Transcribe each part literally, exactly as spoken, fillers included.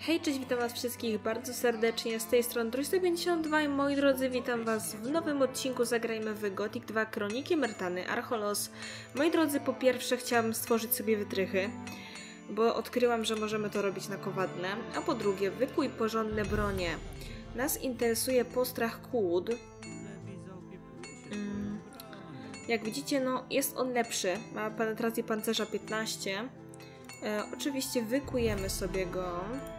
Hej, cześć, witam was wszystkich bardzo serdecznie, z tej strony Troy sto pięćdziesiąt dwa i moi drodzy, witam was w nowym odcinku Zagrajmy w Gothic dwa Kroniki Myrtany Archolos. Moi drodzy, po pierwsze chciałabym stworzyć sobie wytrychy, bo odkryłam, że możemy to robić na kowadle, a po drugie wykuj porządne bronie. Nas interesuje postrach kłód. Hmm. Jak widzicie, no jest on lepszy, ma penetrację pancerza piętnaście. E, oczywiście wykujemy sobie go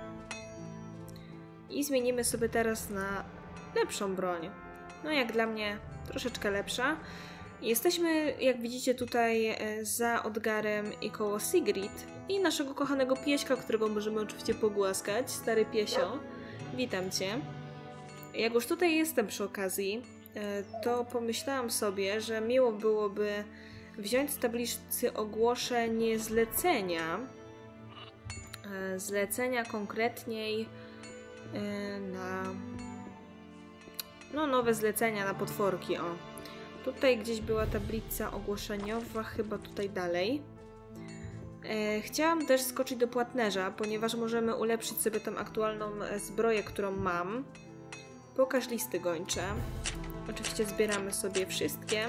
i zmienimy sobie teraz na lepszą broń. No jak dla mnie troszeczkę lepsza. Jesteśmy, jak widzicie, tutaj za Odgarem i koło Sigrid i naszego kochanego pieśka, którego możemy oczywiście pogłaskać. Stary piesio, witam cię. Jak już tutaj jestem przy okazji, to pomyślałam sobie, że miło byłoby wziąć z tablicy ogłoszeń zlecenia. Zlecenia konkretniej na no nowe zlecenia na potworki. O, tutaj gdzieś była tablica ogłoszeniowa, chyba tutaj dalej. E, chciałam też skoczyć do płatnerza, ponieważ możemy ulepszyć sobie tą aktualną zbroję, którą mam. Pokaż listy gończe. Oczywiście zbieramy sobie wszystkie.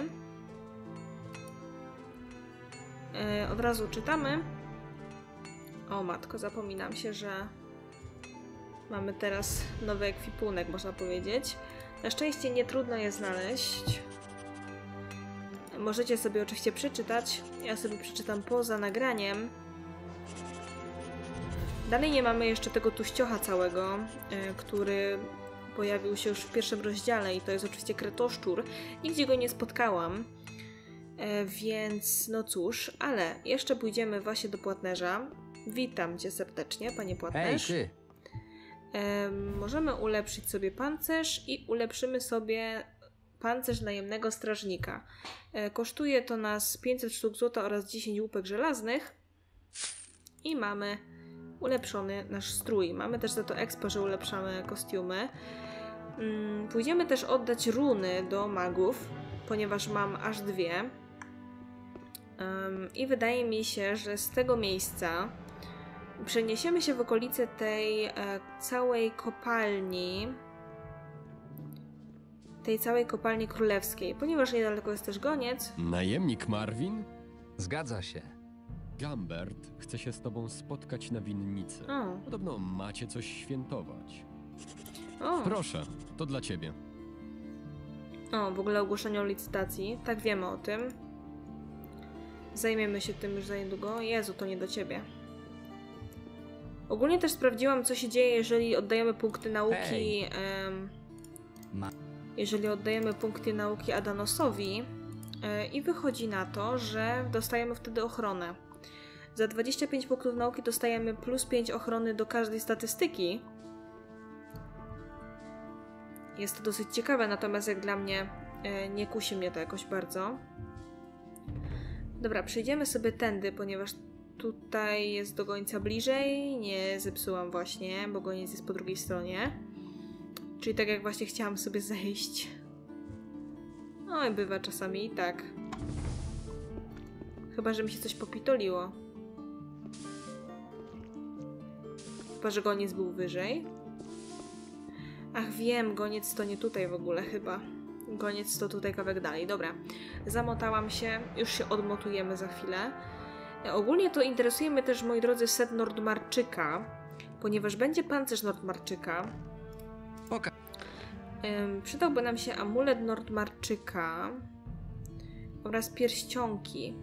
E, od razu czytamy. O matko, zapominam się, że mamy teraz nowy ekwipunek, można powiedzieć. Na szczęście nie trudno je znaleźć. Możecie sobie oczywiście przeczytać. Ja sobie przeczytam poza nagraniem. Dalej nie mamy jeszcze tego tuściocha całego, który pojawił się już w pierwszym rozdziale i to jest oczywiście kretoszczur. Nigdzie go nie spotkałam. Więc no cóż, ale jeszcze pójdziemy właśnie do płatnerza. Witam cię serdecznie, panie płatnerz. Hej, ty. E, możemy ulepszyć sobie pancerz i ulepszymy sobie pancerz najemnego strażnika. E, kosztuje to nas pięćset sztuk złota oraz dziesięć łupek żelaznych i mamy ulepszony nasz strój. Mamy też za to expo, że ulepszamy kostiumy. Mm, pójdziemy też oddać runy do magów, ponieważ mam aż dwie. Um, I wydaje mi się, że z tego miejsca przeniesiemy się w okolice tej e, całej kopalni, tej całej kopalni królewskiej, ponieważ niedaleko jest też goniec. Najemnik Marvin? Zgadza się. Gambert chce się z tobą spotkać na winnicy. O. Podobno macie coś świętować. O, Proszę, to dla ciebie. o, w ogóle ogłoszenie o licytacji. Tak, wiemy o tym. Zajmiemy się tym już za niedługo. Jezu, to nie do ciebie. Ogólnie też sprawdziłam, co się dzieje, jeżeli oddajemy punkty nauki. Um, jeżeli oddajemy punkty nauki Adanosowi. Yy, I wychodzi na to, że dostajemy wtedy ochronę. Za dwadzieścia pięć punktów nauki dostajemy plus pięć ochrony do każdej statystyki. Jest to dosyć ciekawe, natomiast jak dla mnie yy, nie kusi mnie to jakoś bardzo. Dobra, przejdziemy sobie tędy, ponieważ tutaj jest do gońca bliżej. Nie zepsułam właśnie, bo goniec jest po drugiej stronie. Czyli tak jak właśnie chciałam sobie zejść. No i bywa czasami i tak. Chyba, że mi się coś popitoliło. Chyba, że goniec był wyżej. Ach wiem, goniec to nie tutaj w ogóle chyba. Goniec to tutaj kawałek dalej. Dobra, zamotałam się. Już się odmotujemy za chwilę. Ogólnie to interesuje mnie też, moi drodzy, set Nordmarczyka, ponieważ będzie pancerz Nordmarczyka. Poka Ym, przydałby nam się amulet Nordmarczyka oraz pierścionki.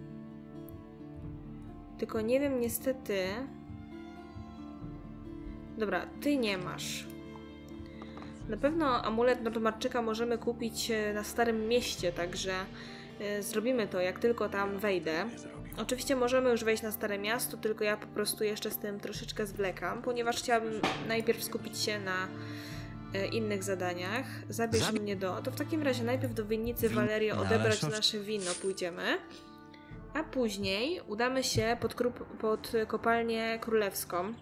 Tylko nie wiem niestety... Dobra, ty nie masz. Na pewno amulet Nordmarczyka możemy kupić na Starym Mieście, także y, zrobimy to, jak tylko tam wejdę. Oczywiście możemy już wejść na Stare Miasto, tylko ja po prostu jeszcze z tym troszeczkę zwlekam, ponieważ chciałabym najpierw skupić się na y, innych zadaniach. Zabierz Zabi mnie do... To w takim razie najpierw do winnicy Valerio odebrać nasze wino pójdziemy, a później udamy się pod, pod kopalnię królewską.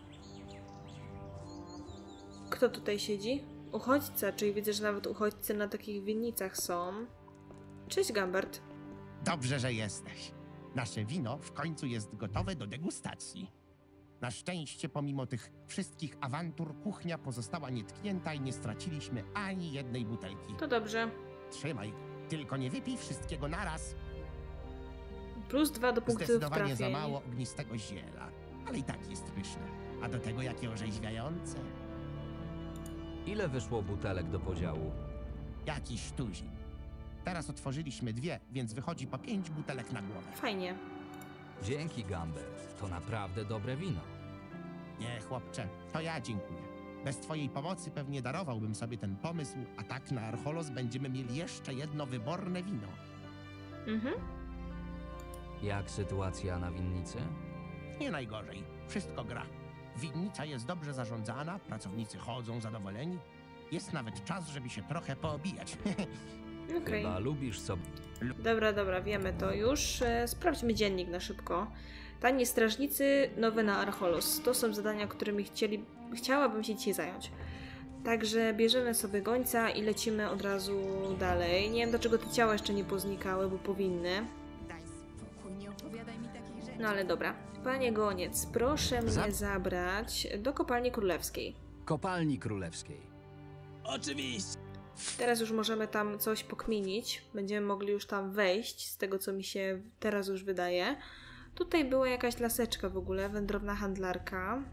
Kto tutaj siedzi? Uchodźca, czyli widzę, że nawet uchodźcy na takich winnicach są. Cześć, Gambert. Dobrze, że jesteś. Nasze wino w końcu jest gotowe do degustacji. Na szczęście, pomimo tych wszystkich awantur, kuchnia pozostała nietknięta i nie straciliśmy ani jednej butelki. To dobrze. Trzymaj, tylko nie wypij wszystkiego naraz. Plus dwa do punktów Zdecydowanie za trafień. mało ognistego ziela, ale i tak jest pyszne. A do tego jakie orzeźwiające. Ile wyszło butelek do podziału? Jakiś tuzin. Teraz otworzyliśmy dwie, więc wychodzi po pięć butelek na głowę. Fajnie. Dzięki, Gambert. To naprawdę dobre wino. Nie, chłopcze, to ja dziękuję. Bez twojej pomocy pewnie darowałbym sobie ten pomysł, a tak na Archolos będziemy mieli jeszcze jedno wyborne wino. Mhm. Jak sytuacja na winnicy? Nie najgorzej. Wszystko gra. Winnica jest dobrze zarządzana, pracownicy chodzą zadowoleni. Jest nawet czas, żeby się trochę poobijać. Okej. Chyba lubisz sobie... Dobra, dobra, wiemy to już. E, sprawdźmy dziennik na szybko. Tani strażnicy, nowe na Archolos. To są zadania, którymi chcieli, chciałabym się dzisiaj zająć. Także bierzemy sobie gońca i lecimy od razu dalej. Nie wiem, dlaczego te ciała jeszcze nie poznikały, bo powinny. Daj spokój, nie opowiadaj mi takich rzeczy. No ale dobra. Panie goniec, proszę mnie Za- zabrać do kopalni królewskiej. Kopalni Królewskiej. Oczywiście. Teraz już możemy tam coś pokminić. Będziemy mogli już tam wejść, z tego co mi się teraz już wydaje. Tutaj była jakaś laseczka w ogóle, wędrowna handlarka.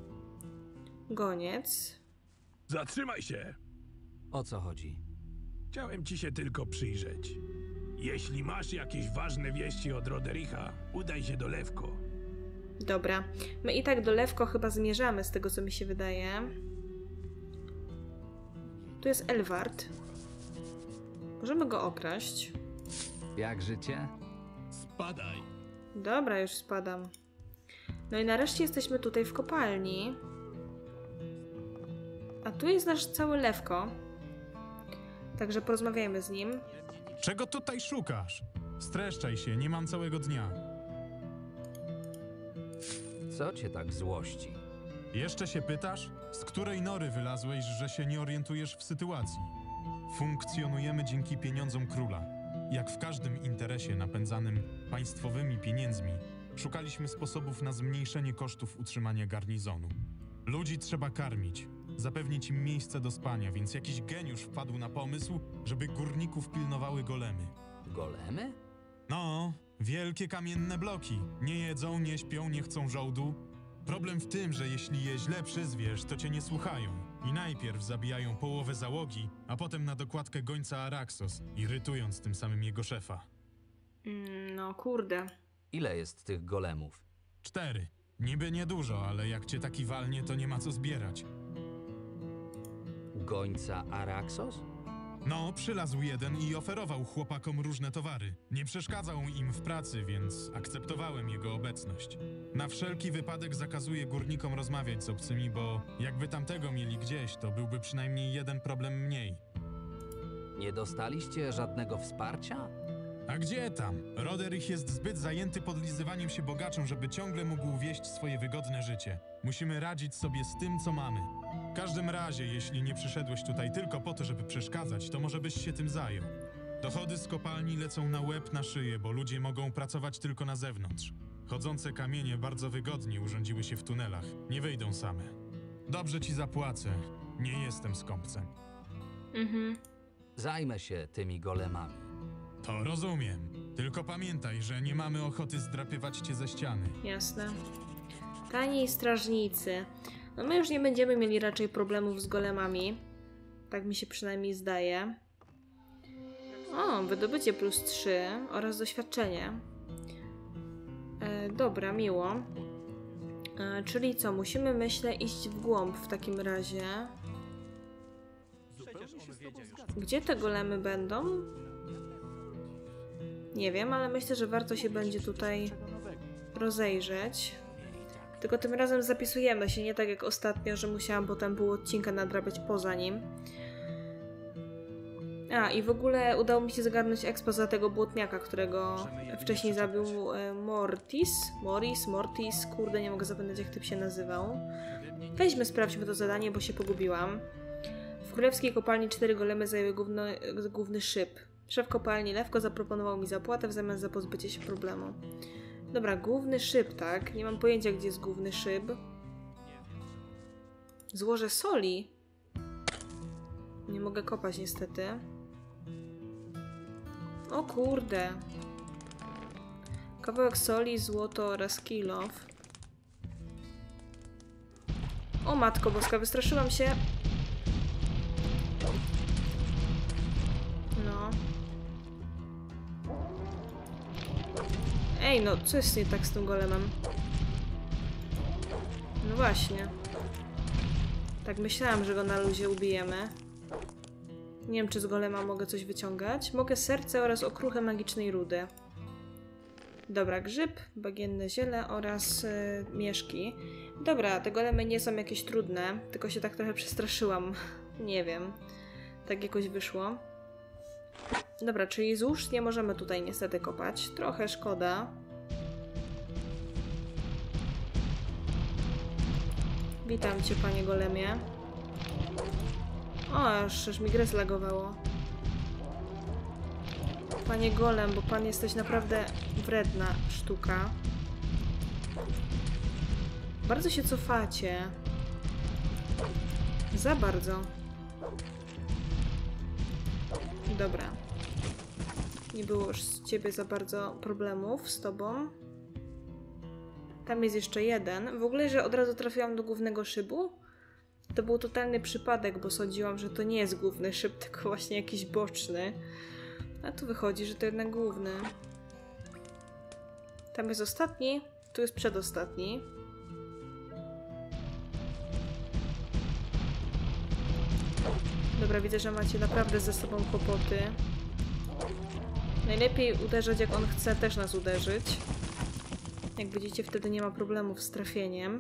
Goniec. Zatrzymaj się. O co chodzi? Chciałem ci się tylko przyjrzeć. Jeśli masz jakieś ważne wieści od Rodericha, udaj się do Lewko. Dobra. My i tak do Lewko chyba zmierzamy, z tego co mi się wydaje. Tu jest Elward. Możemy go okraść. Jak życie? Spadaj. Dobra, już spadam. No i nareszcie jesteśmy tutaj w kopalni. A tu jest nasz cały Lewko. Także porozmawiajmy z nim. Czego tutaj szukasz? Streszczaj się, nie mam całego dnia. Co cię tak złości? Jeszcze się pytasz? Z której nory wylazłeś, że się nie orientujesz w sytuacji? Funkcjonujemy dzięki pieniądzom króla. Jak w każdym interesie napędzanym państwowymi pieniędzmi, szukaliśmy sposobów na zmniejszenie kosztów utrzymania garnizonu. Ludzi trzeba karmić, zapewnić im miejsce do spania, więc jakiś geniusz wpadł na pomysł, żeby górników pilnowały golemy. Golemy? No, wielkie kamienne bloki. Nie jedzą, nie śpią, nie chcą żołdu. Problem w tym, że jeśli je źle przyzwiesz, to cię nie słuchają. I najpierw zabijają połowę załogi, a potem na dokładkę gońca Araxos, irytując tym samym jego szefa. Mm, no kurde. Ile jest tych golemów? Cztery. Niby niedużo, ale jak cię taki walnie, to nie ma co zbierać. Gońca Araxos? No, przylazł jeden i oferował chłopakom różne towary. Nie przeszkadzał im w pracy, więc akceptowałem jego obecność. Na wszelki wypadek zakazuję górnikom rozmawiać z obcymi, bo jakby tamtego mieli gdzieś, to byłby przynajmniej jeden problem mniej. Nie dostaliście żadnego wsparcia? A gdzie tam? Roderich jest zbyt zajęty podlizywaniem się bogaczom, żeby ciągle mógł wieść swoje wygodne życie. Musimy radzić sobie z tym, co mamy. W każdym razie, jeśli nie przyszedłeś tutaj tylko po to, żeby przeszkadzać, to może byś się tym zajął. Dochody z kopalni lecą na łeb, na szyję, bo ludzie mogą pracować tylko na zewnątrz. Chodzące kamienie bardzo wygodnie urządziły się w tunelach. Nie wyjdą same. Dobrze ci zapłacę. Nie jestem skąpcem. Mhm. Zajmę się tymi golemami. To rozumiem. Tylko pamiętaj, że nie mamy ochoty zdrapywać cię ze ściany. Jasne. Tani strażnicy. No my już nie będziemy mieli raczej problemów z golemami. Tak mi się przynajmniej zdaje. O, wydobycie plus trzy oraz doświadczenie. E, dobra, miło. E, czyli co, musimy, myślę, iść w głąb w takim razie. Gdzie te golemy będą? Nie wiem, ale myślę, że warto się będzie tutaj rozejrzeć. Tylko tym razem zapisujemy się, nie tak jak ostatnio, że musiałam potem pół odcinka nadrabiać poza nim. A, i w ogóle udało mi się zagarnąć expo za tego błotniaka, którego wcześniej zabił e, Mortis. Morris, Mortis, kurde, nie mogę zapamiętać, jak typ się nazywał. Weźmy, sprawdźmy to zadanie, bo się pogubiłam. W królewskiej kopalni cztery golemy zajęły główno, główny szyb. Szef kopalni Lewko zaproponował mi zapłatę w zamian za pozbycie się problemu. Dobra, główny szyb, tak? Nie mam pojęcia, gdzie jest główny szyb. Złoże soli. Nie mogę kopać niestety. O kurde. Kawałek soli, złoto oraz kilof. O matko boska, wystraszyłam się. No. Ej, no co jest nie tak z tym golemem? No właśnie. Tak myślałam, że go na luzie ubijemy. Nie wiem, czy z golema mogę coś wyciągać. Mogę serce oraz okruchę magicznej rudy. Dobra, grzyb, bagienne ziele oraz yy, mieszki. Dobra, te golemy nie są jakieś trudne, tylko się tak trochę przestraszyłam. Nie wiem. Tak jakoś wyszło. Dobra, czyli złóż nie możemy tutaj niestety kopać. Trochę szkoda. Witam cię, panie golemie. O, aż, aż mi grę zlagowało. Panie golem, bo pan jesteś naprawdę wredna sztuka. Bardzo się cofacie. Za bardzo. Dobra. Nie było już z ciebie za bardzo problemów z tobą. Tam jest jeszcze jeden. W ogóle, że od razu trafiłam do głównego szybu? To był totalny przypadek, bo sądziłam, że to nie jest główny szyb, tylko właśnie jakiś boczny. A tu wychodzi, że to jednak główny. Tam jest ostatni, tu jest przedostatni. Dobra, widzę, że macie naprawdę ze sobą kłopoty. Najlepiej uderzać, jak on chce też nas uderzyć. Jak widzicie, wtedy nie ma problemów z trafieniem.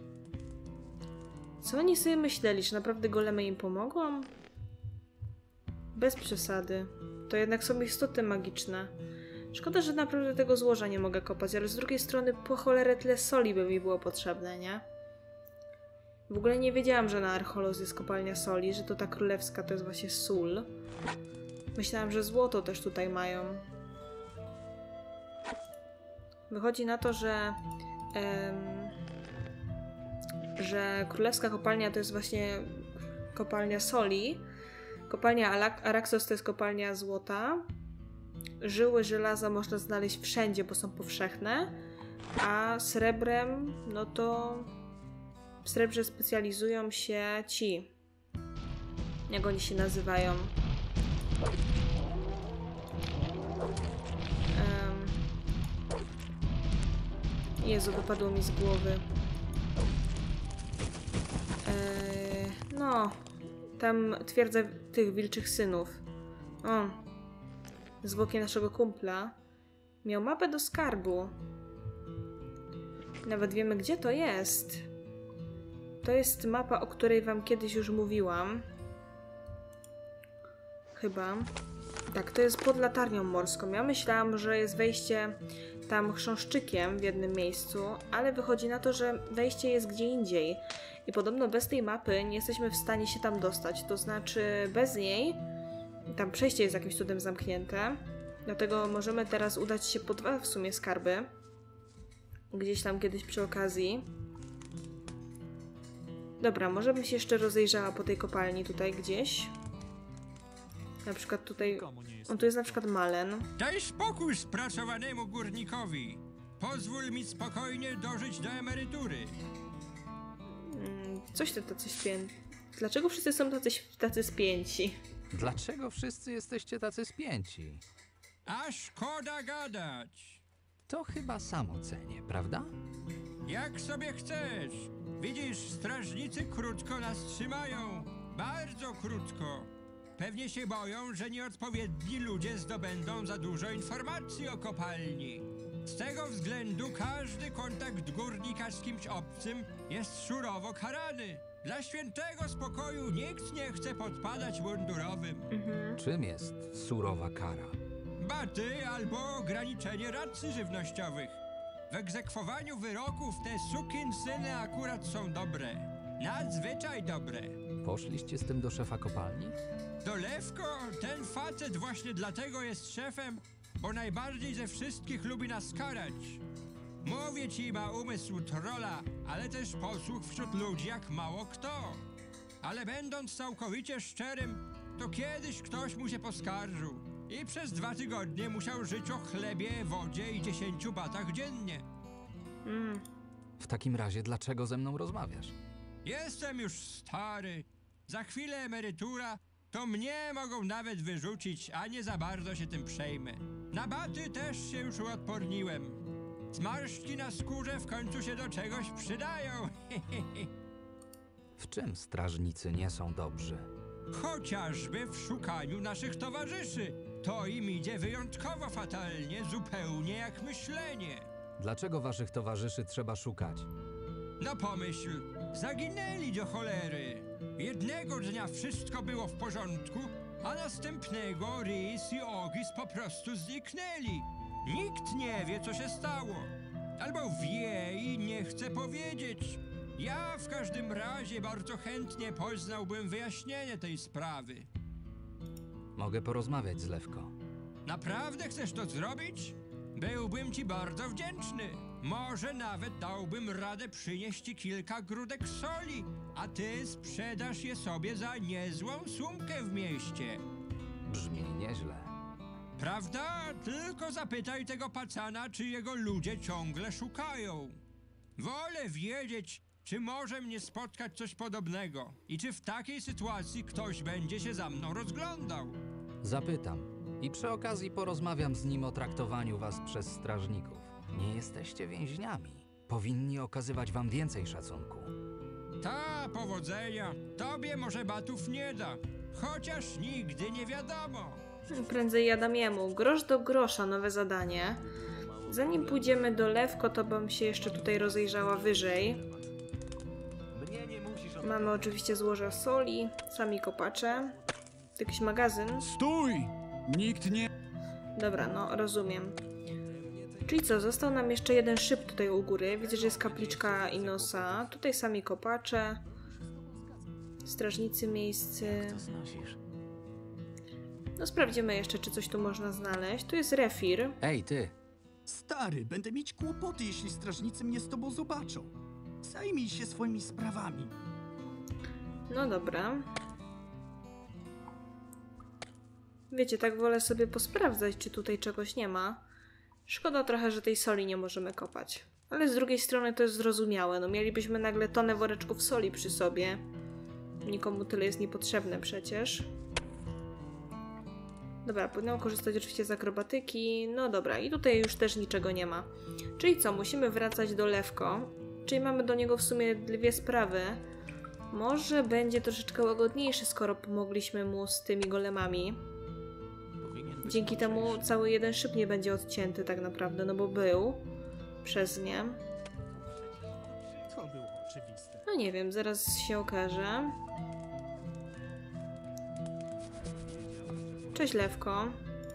Co oni sobie myśleli? Czy naprawdę golemy im pomogą? Bez przesady. To jednak są istoty magiczne. Szkoda, że naprawdę tego złoża nie mogę kopać, ale z drugiej strony po cholerę tyle soli by mi było potrzebne, nie? W ogóle nie wiedziałam, że na Archolos jest kopalnia soli, że to ta królewska to jest właśnie sól. Myślałam, że złoto też tutaj mają. Wychodzi na to, że em, że królewska kopalnia to jest właśnie kopalnia soli. Kopalnia Araxos to jest kopalnia złota. Żyły żelaza można znaleźć wszędzie, bo są powszechne. A srebrem, no to w srebrze specjalizują się ci. Jak oni się nazywają? Um. Jezu, wypadło mi z głowy. Eee, no, tam twierdza tych wilczych synów. O, zwłoki naszego kumpla. Miał mapę do skarbu. Nawet wiemy, gdzie to jest. To jest mapa, o której wam kiedyś już mówiłam. Chyba. Tak, to jest pod latarnią morską. Ja myślałam, że jest wejście tam chrząszczykiem w jednym miejscu, ale wychodzi na to, że wejście jest gdzie indziej. I podobno bez tej mapy nie jesteśmy w stanie się tam dostać. To znaczy bez niej tam przejście jest jakimś cudem zamknięte. Dlatego możemy teraz udać się po dwa w sumie skarby. Gdzieś tam kiedyś przy okazji. Dobra, może bym się jeszcze rozejrzała po tej kopalni tutaj gdzieś. Na przykład tutaj... On tu jest na przykład Malen. Daj spokój spracowanemu górnikowi. Pozwól mi spokojnie dożyć do emerytury. Hmm, coś ty tacy spięci. Dlaczego wszyscy są tacy, tacy spięci? Dlaczego wszyscy jesteście tacy spięci? A szkoda gadać. To chyba sam ocenię, prawda? Jak sobie chcesz. Widzisz, strażnicy krótko nas trzymają. Bardzo krótko. Pewnie się boją, że nieodpowiedni ludzie zdobędą za dużo informacji o kopalni. Z tego względu każdy kontakt górnika z kimś obcym jest surowo karany. Dla świętego spokoju nikt nie chce podpadać mundurowym. Mhm. Czym jest surowa kara? Baty albo ograniczenie racji żywnościowych. W egzekwowaniu wyroków te sukinsyny akurat są dobre. Nadzwyczaj dobre. Poszliście z tym do szefa kopalni? Dolewko, ten facet właśnie dlatego jest szefem, bo najbardziej ze wszystkich lubi nas karać. Mówię ci, ma umysł trola, ale też posłuch wśród ludzi jak mało kto. Ale będąc całkowicie szczerym, to kiedyś ktoś mu się poskarżył i przez dwa tygodnie musiał żyć o chlebie, wodzie i dziesięciu batach dziennie. Mm. W takim razie dlaczego ze mną rozmawiasz? Jestem już stary. Za chwilę emerytura, to mnie mogą nawet wyrzucić, a nie za bardzo się tym przejmę. Na baty też się już uodporniłem. Zmarszczki na skórze w końcu się do czegoś przydają. W czym strażnicy nie są dobrzy? Chociażby w szukaniu naszych towarzyszy. To im idzie wyjątkowo fatalnie, zupełnie jak myślenie. Dlaczego waszych towarzyszy trzeba szukać? No pomyśl, zaginęli do cholery. Jednego dnia wszystko było w porządku, a następnego Rhys i Ogis po prostu zniknęli. Nikt nie wie, co się stało. Albo wie i nie chce powiedzieć. Ja w każdym razie bardzo chętnie poznałbym wyjaśnienie tej sprawy. Mogę porozmawiać z Lewko. Naprawdę chcesz to zrobić? Byłbym ci bardzo wdzięczny. Może nawet dałbym radę przynieść ci kilka grudek soli, a ty sprzedasz je sobie za niezłą sumkę w mieście. Brzmi nieźle. Prawda? Tylko zapytaj tego pacana, czy jego ludzie ciągle szukają. Wolę wiedzieć, czy może mnie spotkać coś podobnego i czy w takiej sytuacji ktoś będzie się za mną rozglądał. Zapytam. I przy okazji porozmawiam z nim o traktowaniu was przez strażników. Nie jesteście więźniami. Powinni okazywać wam więcej szacunku. Ta, powodzenia. Tobie może batów nie da. Chociaż nigdy nie wiadomo. Prędzej ja dam jemu. Grosz do grosza, nowe zadanie. Zanim pójdziemy do Lewko, to bym się jeszcze tutaj rozejrzała wyżej. Mamy oczywiście złoża soli, sami kopacze. Jakiś magazyn. Stój! Nikt nie... Dobra, no rozumiem. Czyli co, został nam jeszcze jeden szyb tutaj u góry. Widzę, że jest kapliczka Inosa. Tutaj sami kopacze. Strażnicy miejscy. No sprawdzimy jeszcze, czy coś tu można znaleźć. Tu jest refir. Ej, ty! Stary, będę mieć kłopoty, jeśli strażnicy mnie z tobą zobaczą. Zajmij się swoimi sprawami. No dobra. Wiecie, tak wolę sobie posprawdzać, czy tutaj czegoś nie ma. Szkoda trochę, że tej soli nie możemy kopać. Ale z drugiej strony to jest zrozumiałe. No mielibyśmy nagle tonę woreczków soli przy sobie. Nikomu tyle jest niepotrzebne przecież. Dobra, powinnam korzystać oczywiście z akrobatyki. No dobra, i tutaj już też niczego nie ma. Czyli co, musimy wracać do Lewko. Czyli mamy do niego w sumie dwie sprawy. Może będzie troszeczkę łagodniejszy, skoro pomogliśmy mu z tymi golemami. Dzięki temu cały jeden szyb nie będzie odcięty tak naprawdę, no bo był przez nie. To było oczywiste. No nie wiem, zaraz się okaże. Cześć Lewko.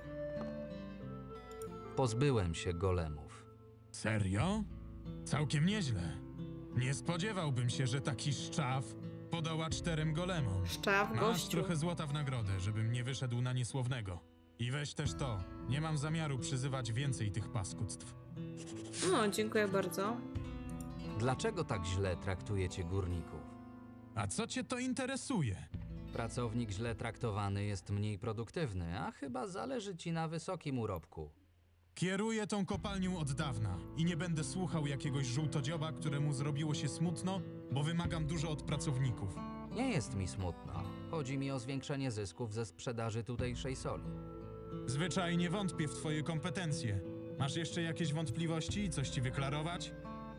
Pozbyłem się golemów. Serio? Całkiem nieźle. Nie spodziewałbym się, że taki szczaw podoła czterem golemom. Szczaw, Masz gościu. trochę złota w nagrodę, żebym nie wyszedł na niesłownego. I weź też to. Nie mam zamiaru przyzywać więcej tych paskudztw. No, dziękuję bardzo. Dlaczego tak źle traktujecie górników? A co cię to interesuje? Pracownik źle traktowany jest mniej produktywny, a chyba zależy ci na wysokim urobku. Kieruję tą kopalnią od dawna i nie będę słuchał jakiegoś żółtodzioba, któremu zrobiło się smutno, bo wymagam dużo od pracowników. Nie jest mi smutno. Chodzi mi o zwiększenie zysków ze sprzedaży tutejszej soli. Zwyczajnie wątpię w twoje kompetencje. Masz jeszcze jakieś wątpliwości i coś ci wyklarować?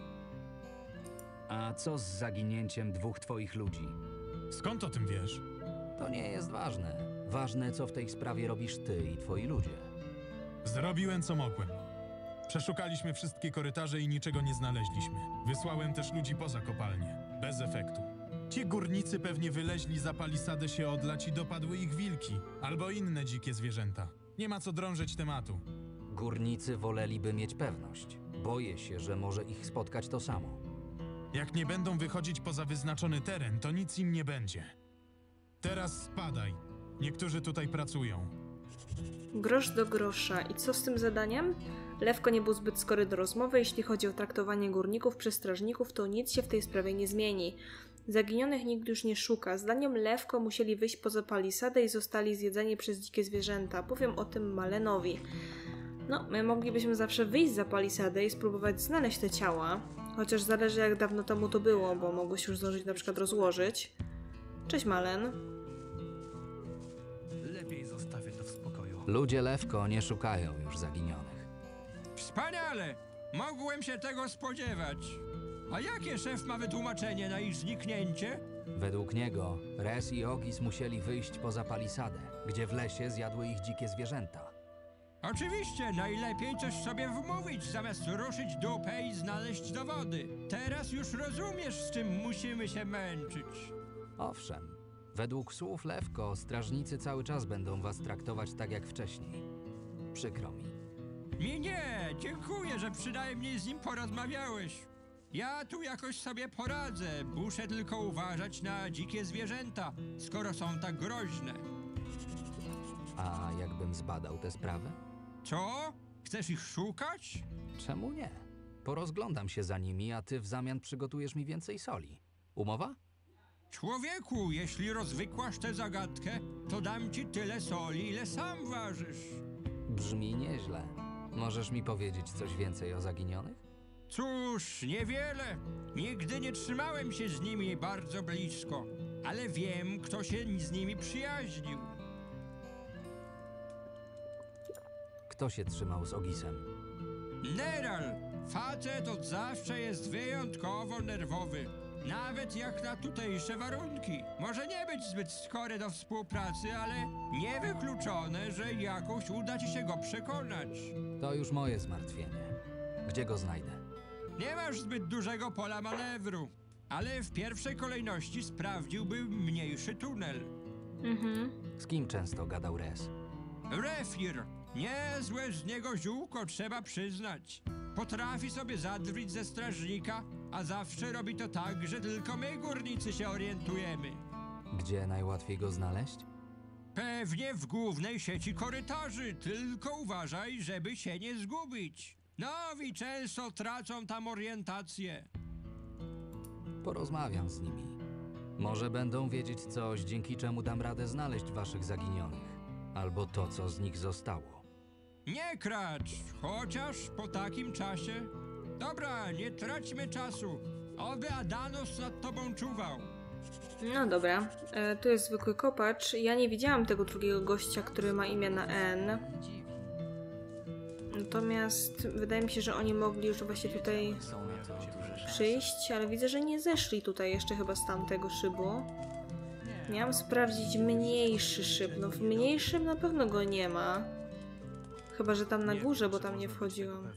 A co z zaginięciem dwóch twoich ludzi? Skąd o tym wiesz? To nie jest ważne. Ważne, co w tej sprawie robisz ty i twoi ludzie. Zrobiłem, co mogłem. Przeszukaliśmy wszystkie korytarze i niczego nie znaleźliśmy. Wysłałem też ludzi poza kopalnię. Bez efektu. Ci górnicy pewnie wyleźli za palisadę się odlać i dopadły ich wilki. Albo inne dzikie zwierzęta. Nie ma co drążyć tematu. Górnicy woleliby mieć pewność. Boję się, że może ich spotkać to samo. Jak nie będą wychodzić poza wyznaczony teren, to nic im nie będzie. Teraz spadaj. Niektórzy tutaj pracują. Grosz do grosza. I co z tym zadaniem? Lewko nie był zbyt skory do rozmowy. Jeśli chodzi o traktowanie górników przez strażników, to nic się w tej sprawie nie zmieni. Zaginionych nikt już nie szuka. Zdaniem Lewko musieli wyjść poza palisadę i zostali zjedzeni przez dzikie zwierzęta. Powiem o tym Malenowi. No, my moglibyśmy zawsze wyjść za palisadę i spróbować znaleźć te ciała. Chociaż zależy, jak dawno temu to było, bo mogło się już zdążyć na przykład rozłożyć. Cześć, Malen. Lepiej zostawię to w spokoju. Ludzie Lewko nie szukają już zaginionych. Wspaniale! Mogłem się tego spodziewać. A jakie szef ma wytłumaczenie na ich zniknięcie? Według niego Res i Ogis musieli wyjść poza palisadę, gdzie w lesie zjadły ich dzikie zwierzęta. Oczywiście, najlepiej coś sobie wmówić, zamiast ruszyć dupę i znaleźć dowody. Teraz już rozumiesz, z czym musimy się męczyć. Owszem, według słów Lewko, strażnicy cały czas będą was traktować tak jak wcześniej. Przykro mi. Mi nie, dziękuję, że przynajmniej z nim porozmawiałeś. Ja tu jakoś sobie poradzę, muszę tylko uważać na dzikie zwierzęta, skoro są tak groźne. A jakbym zbadał tę sprawę? Co? Chcesz ich szukać? Czemu nie? Porozglądam się za nimi, a ty w zamian przygotujesz mi więcej soli. Umowa? Człowieku, jeśli rozwykłasz tę zagadkę, to dam ci tyle soli, ile sam ważysz. Brzmi nieźle. Możesz mi powiedzieć coś więcej o zaginionych? Cóż, niewiele. Nigdy nie trzymałem się z nimi bardzo blisko, ale wiem, kto się z nimi przyjaźnił. Kto się trzymał z Ogisem? Neral, facet od zawsze jest wyjątkowo nerwowy. Nawet jak na tutejsze warunki. Może nie być zbyt skory do współpracy, ale niewykluczone, że jakoś uda ci się go przekonać. To już moje zmartwienie. Gdzie go znajdę? Nie masz zbyt dużego pola manewru, ale w pierwszej kolejności sprawdziłbym mniejszy tunel. Mhm. Z kim często gadał Res? Refir, niezłe z niego ziółko, trzeba przyznać. Potrafi sobie zadrwić ze strażnika, a zawsze robi to tak, że tylko my górnicy się orientujemy. Gdzie najłatwiej go znaleźć? Pewnie w głównej sieci korytarzy, tylko uważaj, żeby się nie zgubić. Nowi często tracą tam orientację. Porozmawiam z nimi. Może będą wiedzieć coś, dzięki czemu dam radę znaleźć waszych zaginionych. Albo to, co z nich zostało. Nie kracz, chociaż po takim czasie. Dobra, nie traćmy czasu. Oby Adanos nad tobą czuwał. No dobra, e, tu jest zwykły kopacz. Ja nie widziałam tego drugiego gościa, który ma imię na N. Natomiast wydaje mi się, że oni mogli już właśnie tutaj przyjść, ale widzę, że nie zeszli tutaj jeszcze chyba z tamtego szybu. Miałam sprawdzić mniejszy szyb. No w mniejszym na pewno go nie ma. Chyba, że tam na górze, bo tam nie wchodziłam.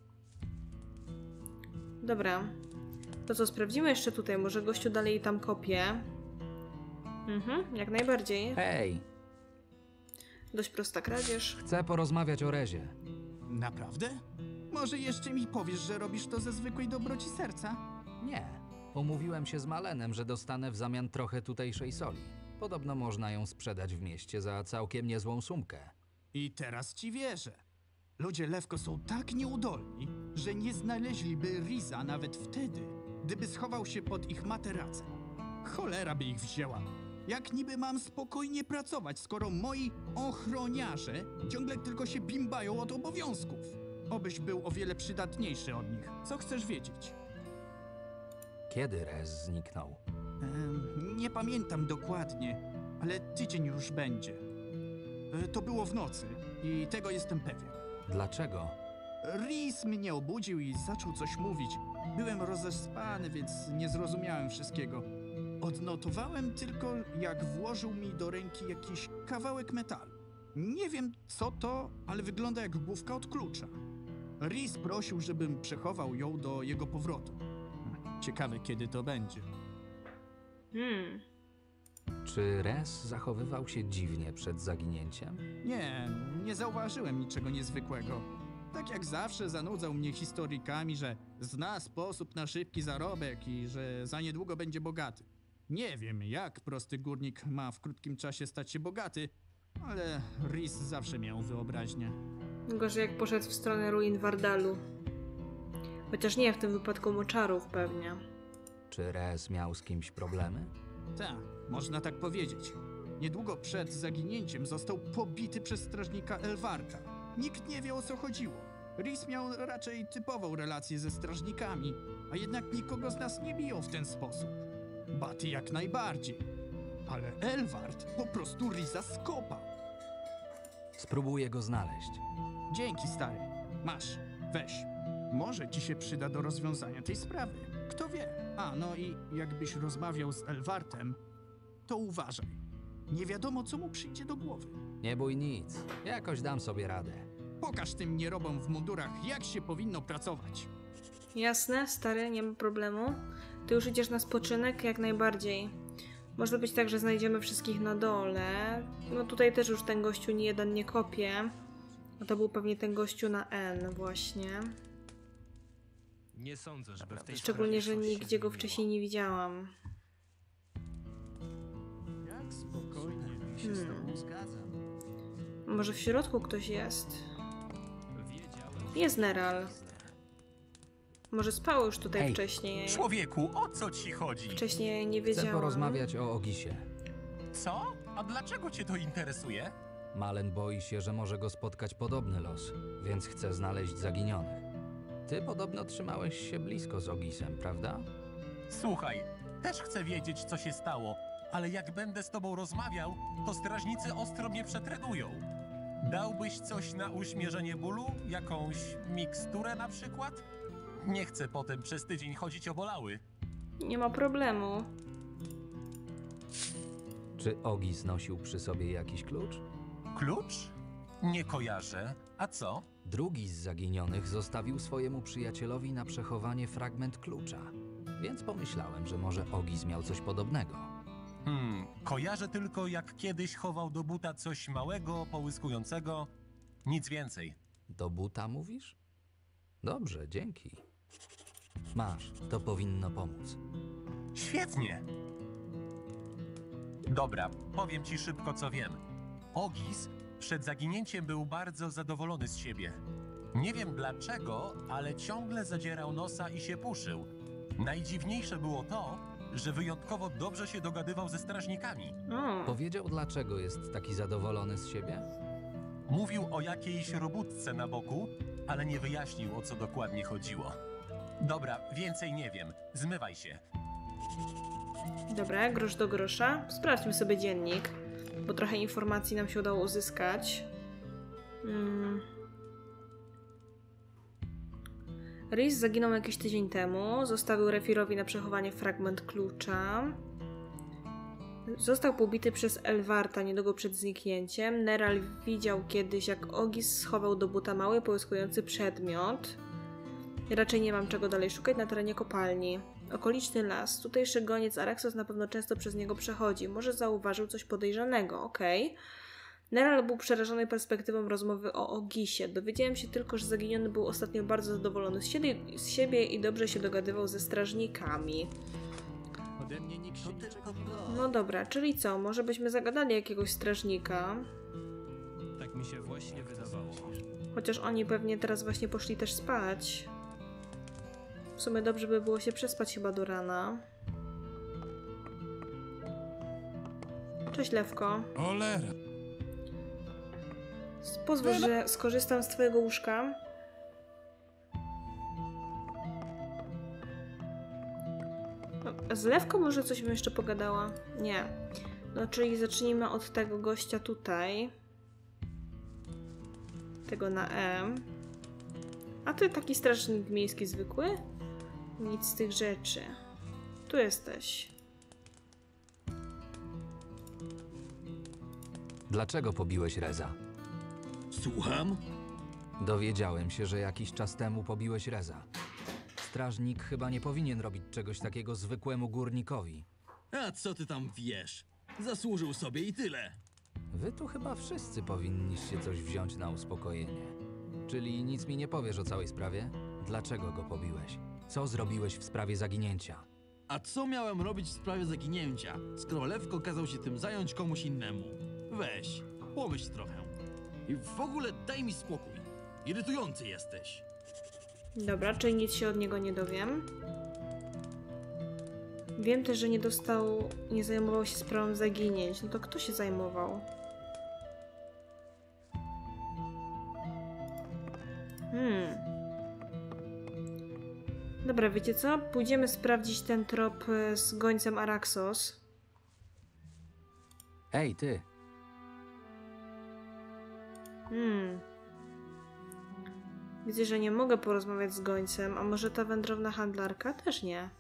Dobra. To co, sprawdzimy jeszcze tutaj. Może gościu dalej tam kopie. Mhm, jak najbardziej. Hej! Dość prosta kradzież. Chcę porozmawiać o Rezie. Naprawdę? Może jeszcze mi powiesz, że robisz to ze zwykłej dobroci serca? Nie. Umówiłem się z Malenem, że dostanę w zamian trochę tutejszej soli. Podobno można ją sprzedać w mieście za całkiem niezłą sumkę. I teraz ci wierzę. Ludzie Lewko są tak nieudolni, że nie znaleźliby Riza nawet wtedy, gdyby schował się pod ich materacem. Cholera by ich wzięła. Jak niby mam spokojnie pracować, skoro moi ochroniarze ciągle tylko się bimbają od obowiązków? Obyś był o wiele przydatniejszy od nich. Co chcesz wiedzieć? Kiedy Rez zniknął? Ehm, nie pamiętam dokładnie, ale tydzień już będzie. E, to było w nocy i tego jestem pewien. Dlaczego? Riz mnie obudził i zaczął coś mówić. Byłem rozespany, więc nie zrozumiałem wszystkiego. Odnotowałem tylko, jak włożył mi do ręki jakiś kawałek metalu. Nie wiem co to, ale wygląda jak główka od klucza. Riz prosił, żebym przechował ją do jego powrotu. Ciekawe, kiedy to będzie. Hmm. Czy Rez zachowywał się dziwnie przed zaginięciem? Nie, nie zauważyłem niczego niezwykłego. Tak jak zawsze zanudzał mnie historykami, że zna sposób na szybki zarobek i że za niedługo będzie bogaty. Nie wiem, jak prosty górnik ma w krótkim czasie stać się bogaty, ale Riz zawsze miał wyobraźnię. Gorzej jak poszedł w stronę ruin Wardalu. Chociaż nie, w tym wypadku moczarów pewnie. Czy Rez miał z kimś problemy? Tak, można tak powiedzieć. Niedługo przed zaginięciem został pobity przez strażnika Elwarta. Nikt nie wie, o co chodziło. Rhys miał raczej typową relację ze strażnikami, a jednak nikogo z nas nie biją w ten sposób. Baty jak najbardziej. Ale Elwart po prostu Rhisa skopał. Spróbuję go znaleźć. Dzięki, stary. Masz, weź. Może ci się przyda do rozwiązania tej sprawy. Kto wie? A, no i jakbyś rozmawiał z Elwartem, to uważaj. Nie wiadomo, co mu przyjdzie do głowy. Nie bój nic. Jakoś dam sobie radę. Pokaż tym nierobom w mundurach, jak się powinno pracować. Jasne, stary, nie ma problemu. Ty już idziesz na spoczynek? Jak najbardziej. Może być tak, że znajdziemy wszystkich na dole. No tutaj też już ten gościu nie jeden nie kopie. A to był pewnie ten gościu na N właśnie. Nie sądzę, żeby w tej Szczególnie, że sprawie coś się nigdzie go zmieniło. wcześniej nie widziałam. Jak spokojnie, mi się z tobą zgadzam. Może w środku ktoś jest? Wiedziałem, Jest Neral. Może spał już tutaj Ej, wcześniej. Człowieku, o co ci chodzi? Wcześniej nie Chcę wiedziałam. porozmawiać o Ogisie. Co? A dlaczego cię to interesuje? Malen boi się, że może go spotkać podobny los, więc chce znaleźć zaginionych. Ty podobno trzymałeś się blisko z Ogisem, prawda? Słuchaj, też chcę wiedzieć, co się stało, ale jak będę z tobą rozmawiał, to strażnicy ostro mnie przetrenują. Dałbyś coś na uśmierzenie bólu? Jakąś miksturę na przykład? Nie chcę potem przez tydzień chodzić obolały. Nie ma problemu. Czy Ogis nosił przy sobie jakiś klucz? Klucz? Nie kojarzę. A co? Drugi z zaginionych zostawił swojemu przyjacielowi na przechowanie fragment klucza, więc pomyślałem, że może Ogis miał coś podobnego. Hmm, kojarzę tylko, jak kiedyś chował do buta coś małego, połyskującego. Nic więcej. Do buta mówisz? Dobrze, dzięki. Masz, to powinno pomóc. Świetnie! Dobra, powiem ci szybko, co wiem. Ogis przed zaginięciem był bardzo zadowolony z siebie. Nie wiem dlaczego, ale ciągle zadzierał nosa i się puszył. Najdziwniejsze było to, że wyjątkowo dobrze się dogadywał ze strażnikami. O, Powiedział, dlaczego jest taki zadowolony z siebie? Mówił o jakiejś robótce na boku, ale nie wyjaśnił, o co dokładnie chodziło. Dobra, więcej nie wiem. Zmywaj się. dobra, grosz do grosza. Sprawdźmy sobie dziennik, bo trochę informacji nam się udało uzyskać. Hmm. Rhys zaginął jakiś tydzień temu. Zostawił Refirowi na przechowanie fragment klucza. Został pobity przez Elwarta niedługo przed zniknięciem. Neral widział kiedyś, jak Ogis schował do buta mały, połyskujący przedmiot. Raczej nie mam czego dalej szukać na terenie kopalni. Okoliczny las. Tutejszy goniec Araxos na pewno często przez niego przechodzi. Może zauważył coś podejrzanego, okej. Okay. Neral był przerażony perspektywą rozmowy o Ogisie. Dowiedziałem się tylko, że zaginiony był ostatnio bardzo zadowolony z siebie, z siebie i dobrze się dogadywał ze strażnikami. Ode mnie nikt się nie czego. No dobra, czyli co? Może byśmy zagadali jakiegoś strażnika? Tak mi się właśnie wydawało. Chociaż oni pewnie teraz właśnie poszli też spać. W sumie dobrze by było się przespać chyba do rana. Cześć, Lewko. Cholera! Pozwól, że skorzystam z twojego łóżka. No, z Lewką może coś bym jeszcze pogadała? Nie. No, czyli zacznijmy od tego gościa tutaj. Tego na M. A ty taki strażnik miejski zwykły? Nic z tych rzeczy. Tu jesteś. Dlaczego pobiłeś Reza? Słucham? Dowiedziałem się, że jakiś czas temu pobiłeś Reza. Strażnik chyba nie powinien robić czegoś takiego zwykłemu górnikowi. A co ty tam wiesz? Zasłużył sobie i tyle. Wy tu chyba wszyscy powinniście coś wziąć na uspokojenie. Czyli nic mi nie powiesz o całej sprawie? Dlaczego go pobiłeś? Co zrobiłeś w sprawie zaginięcia? A co miałem robić w sprawie zaginięcia, skoro Lewko kazał się tym zająć komuś innemu? Weź, pomyśl trochę. I w ogóle daj mi spokój. Irytujący jesteś. Dobra, czyli nic się od niego nie dowiem. Wiem też, że nie dostał, nie zajmował się sprawą zaginięć. No to kto się zajmował? Hmm. Dobra, wiecie co? Pójdziemy sprawdzić ten trop z gońcem Araxos. Ej, ty. Hmm. Widzę, że nie mogę porozmawiać z gońcem, a może ta wędrowna handlarka? Też nie.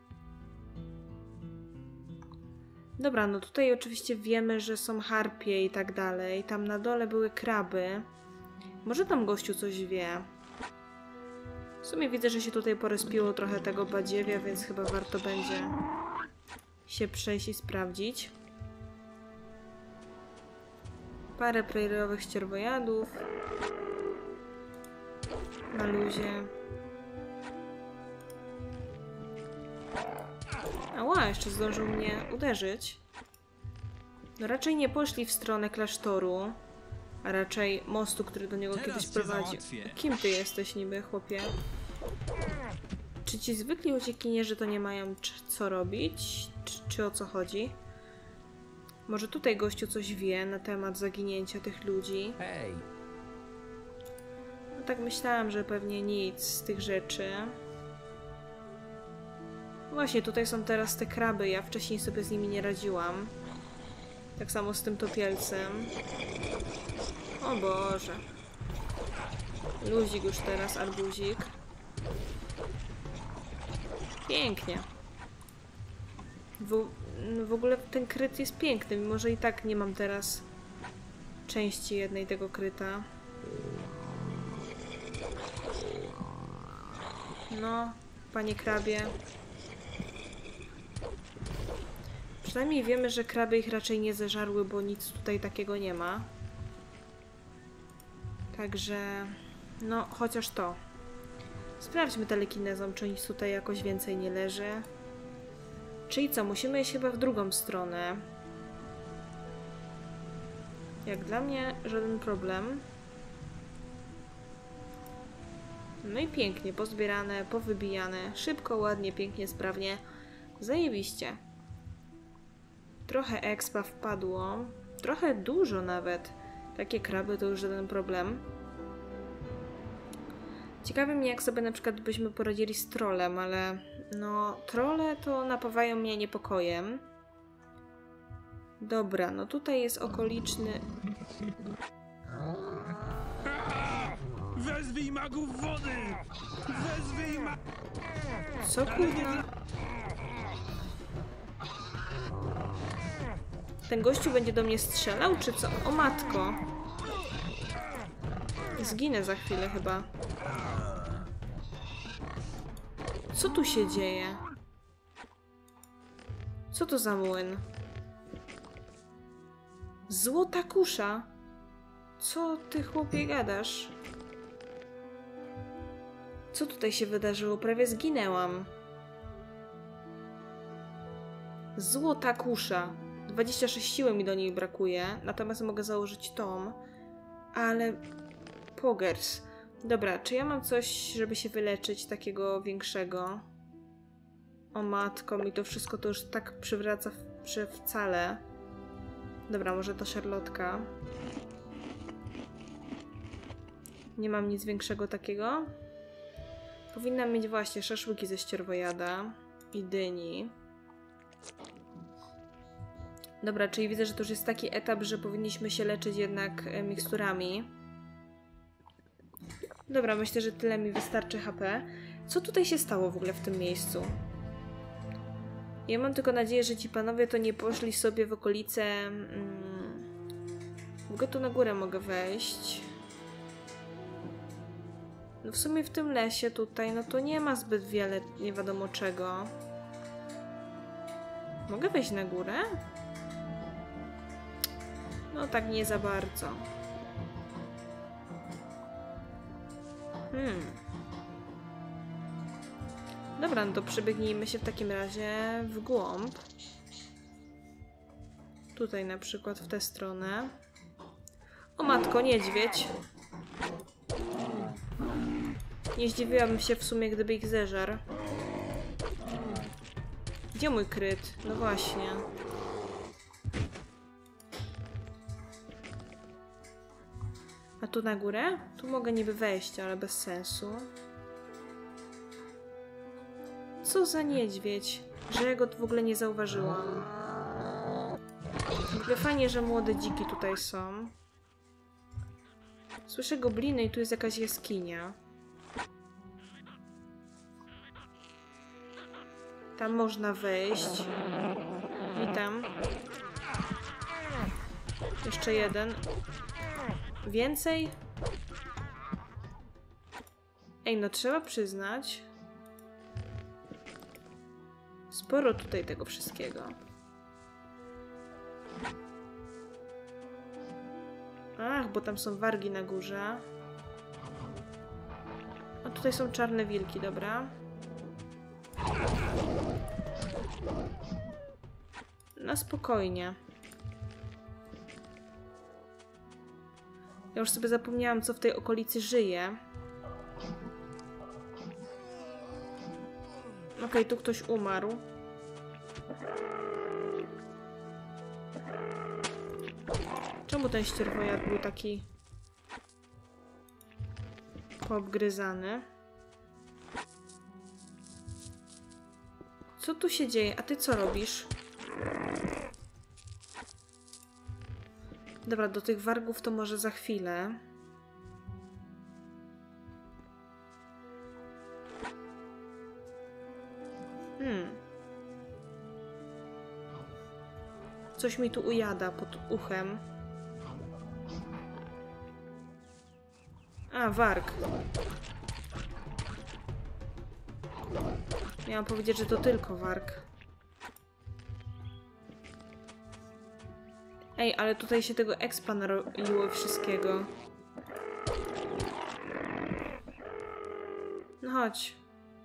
Dobra, no tutaj oczywiście wiemy, że są harpie i tak dalej. Tam na dole były kraby. Może tam gościu coś wie. W sumie widzę, że się tutaj porespiło trochę tego badziewia, więc chyba warto będzie się przejść i sprawdzić. Parę preriowych ścierwojadów. Na luzie. Ała, jeszcze zdążył mnie uderzyć. No raczej nie poszli w stronę klasztoru, a raczej mostu, który do niego Teraz kiedyś cię prowadził. załatwię. Kim ty jesteś niby, chłopie? Czy ci zwykli uciekinierzy to nie mają co robić? Czy, czy o co chodzi? Może tutaj gościu coś wie na temat zaginięcia tych ludzi? Hej. No tak myślałam, że pewnie nic z tych rzeczy. Właśnie, tutaj są teraz te kraby, ja wcześniej sobie z nimi nie radziłam. Tak samo z tym topielcem. O Boże. Luzik już teraz, arbuzik. Pięknie. W, w ogóle ten kryt jest piękny, mimo że i tak nie mam teraz części jednej tego kryta. No, panie krabie. Przynajmniej wiemy, że kraby ich raczej nie zeżarły, bo nic tutaj takiego nie ma. Także, no, chociaż to. Sprawdźmy telekinezą, czy nic tutaj jakoś więcej nie leży. Czyli co, musimy iść chyba w drugą stronę. Jak dla mnie, żaden problem. No i pięknie, pozbierane, powybijane. Szybko, ładnie, pięknie, sprawnie. Zajebiście. Trochę expa wpadło. Trochę dużo nawet. Takie kraby to już żaden problem. Ciekawe mnie, jak sobie na przykład byśmy poradzili z trolem, ale no, trolle to napawają mnie niepokojem. Dobra, no tutaj jest okoliczny... Wezwij magów wody! Wezwij ma... Co kurwa? Ten gościu będzie do mnie strzelał, czy co? O matko! Zginę za chwilę chyba. Co tu się dzieje? Co to za młyn? Złota kusza? Co ty, chłopie, gadasz? Co tutaj się wydarzyło? Prawie zginęłam. Złota kusza. dwadzieścia sześć siły mi do niej brakuje, natomiast mogę założyć tom. Ale... Pogers. Dobra, czy ja mam coś, żeby się wyleczyć takiego większego? O matko, mi to wszystko to już tak przywraca w, przy wcale. Dobra, może to szarlotka. Nie mam nic większego takiego. Powinnam mieć właśnie szaszłyki ze ścierwojada i dyni. Dobra, czyli widzę, że to już jest taki etap, że powinniśmy się leczyć jednak miksturami. Dobra, myślę, że tyle mi wystarczy H P. Co tutaj się stało w ogóle w tym miejscu? Ja mam tylko nadzieję, że ci panowie to nie poszli sobie w okolice... Hmm, mogę tu na górę mogę wejść. No w sumie w tym lesie tutaj, no to nie ma zbyt wiele nie wiadomo czego. Mogę wejść na górę? No tak nie za bardzo. Hmm. Dobra, no to przebiegnijmy się w takim razie w głąb. Tutaj na przykład w tę stronę. O matko, niedźwiedź. Nie zdziwiłabym się w sumie, gdyby ich zeżarł. Gdzie mój kryt? No właśnie. A tu na górę? Tu mogę niby wejść, ale bez sensu. Co za niedźwiedź? Że ja go w ogóle nie zauważyłam. W fajnie, że młode dziki tutaj są. Słyszę gobliny i tu jest jakaś jaskinia. Tam można wejść. Witam. Jeszcze jeden. Więcej? Ej, no trzeba przyznać. Sporo tutaj tego wszystkiego. Ach, bo tam są wargi na górze. A tutaj są czarne wilki, dobra. Na spokojnie. Ja już sobie zapomniałam, co w tej okolicy żyje. Okej, okay, tu ktoś umarł. Czemu ten ścierwojad był taki poobgryzany? Co tu się dzieje? A ty co robisz? Dobra, do tych wargów to może za chwilę. Hmm. Coś mi tu ujada pod uchem. A, warg. Miałam powiedzieć, że to tylko warg. Ej, ale tutaj się tego expa narobiło wszystkiego. No chodź.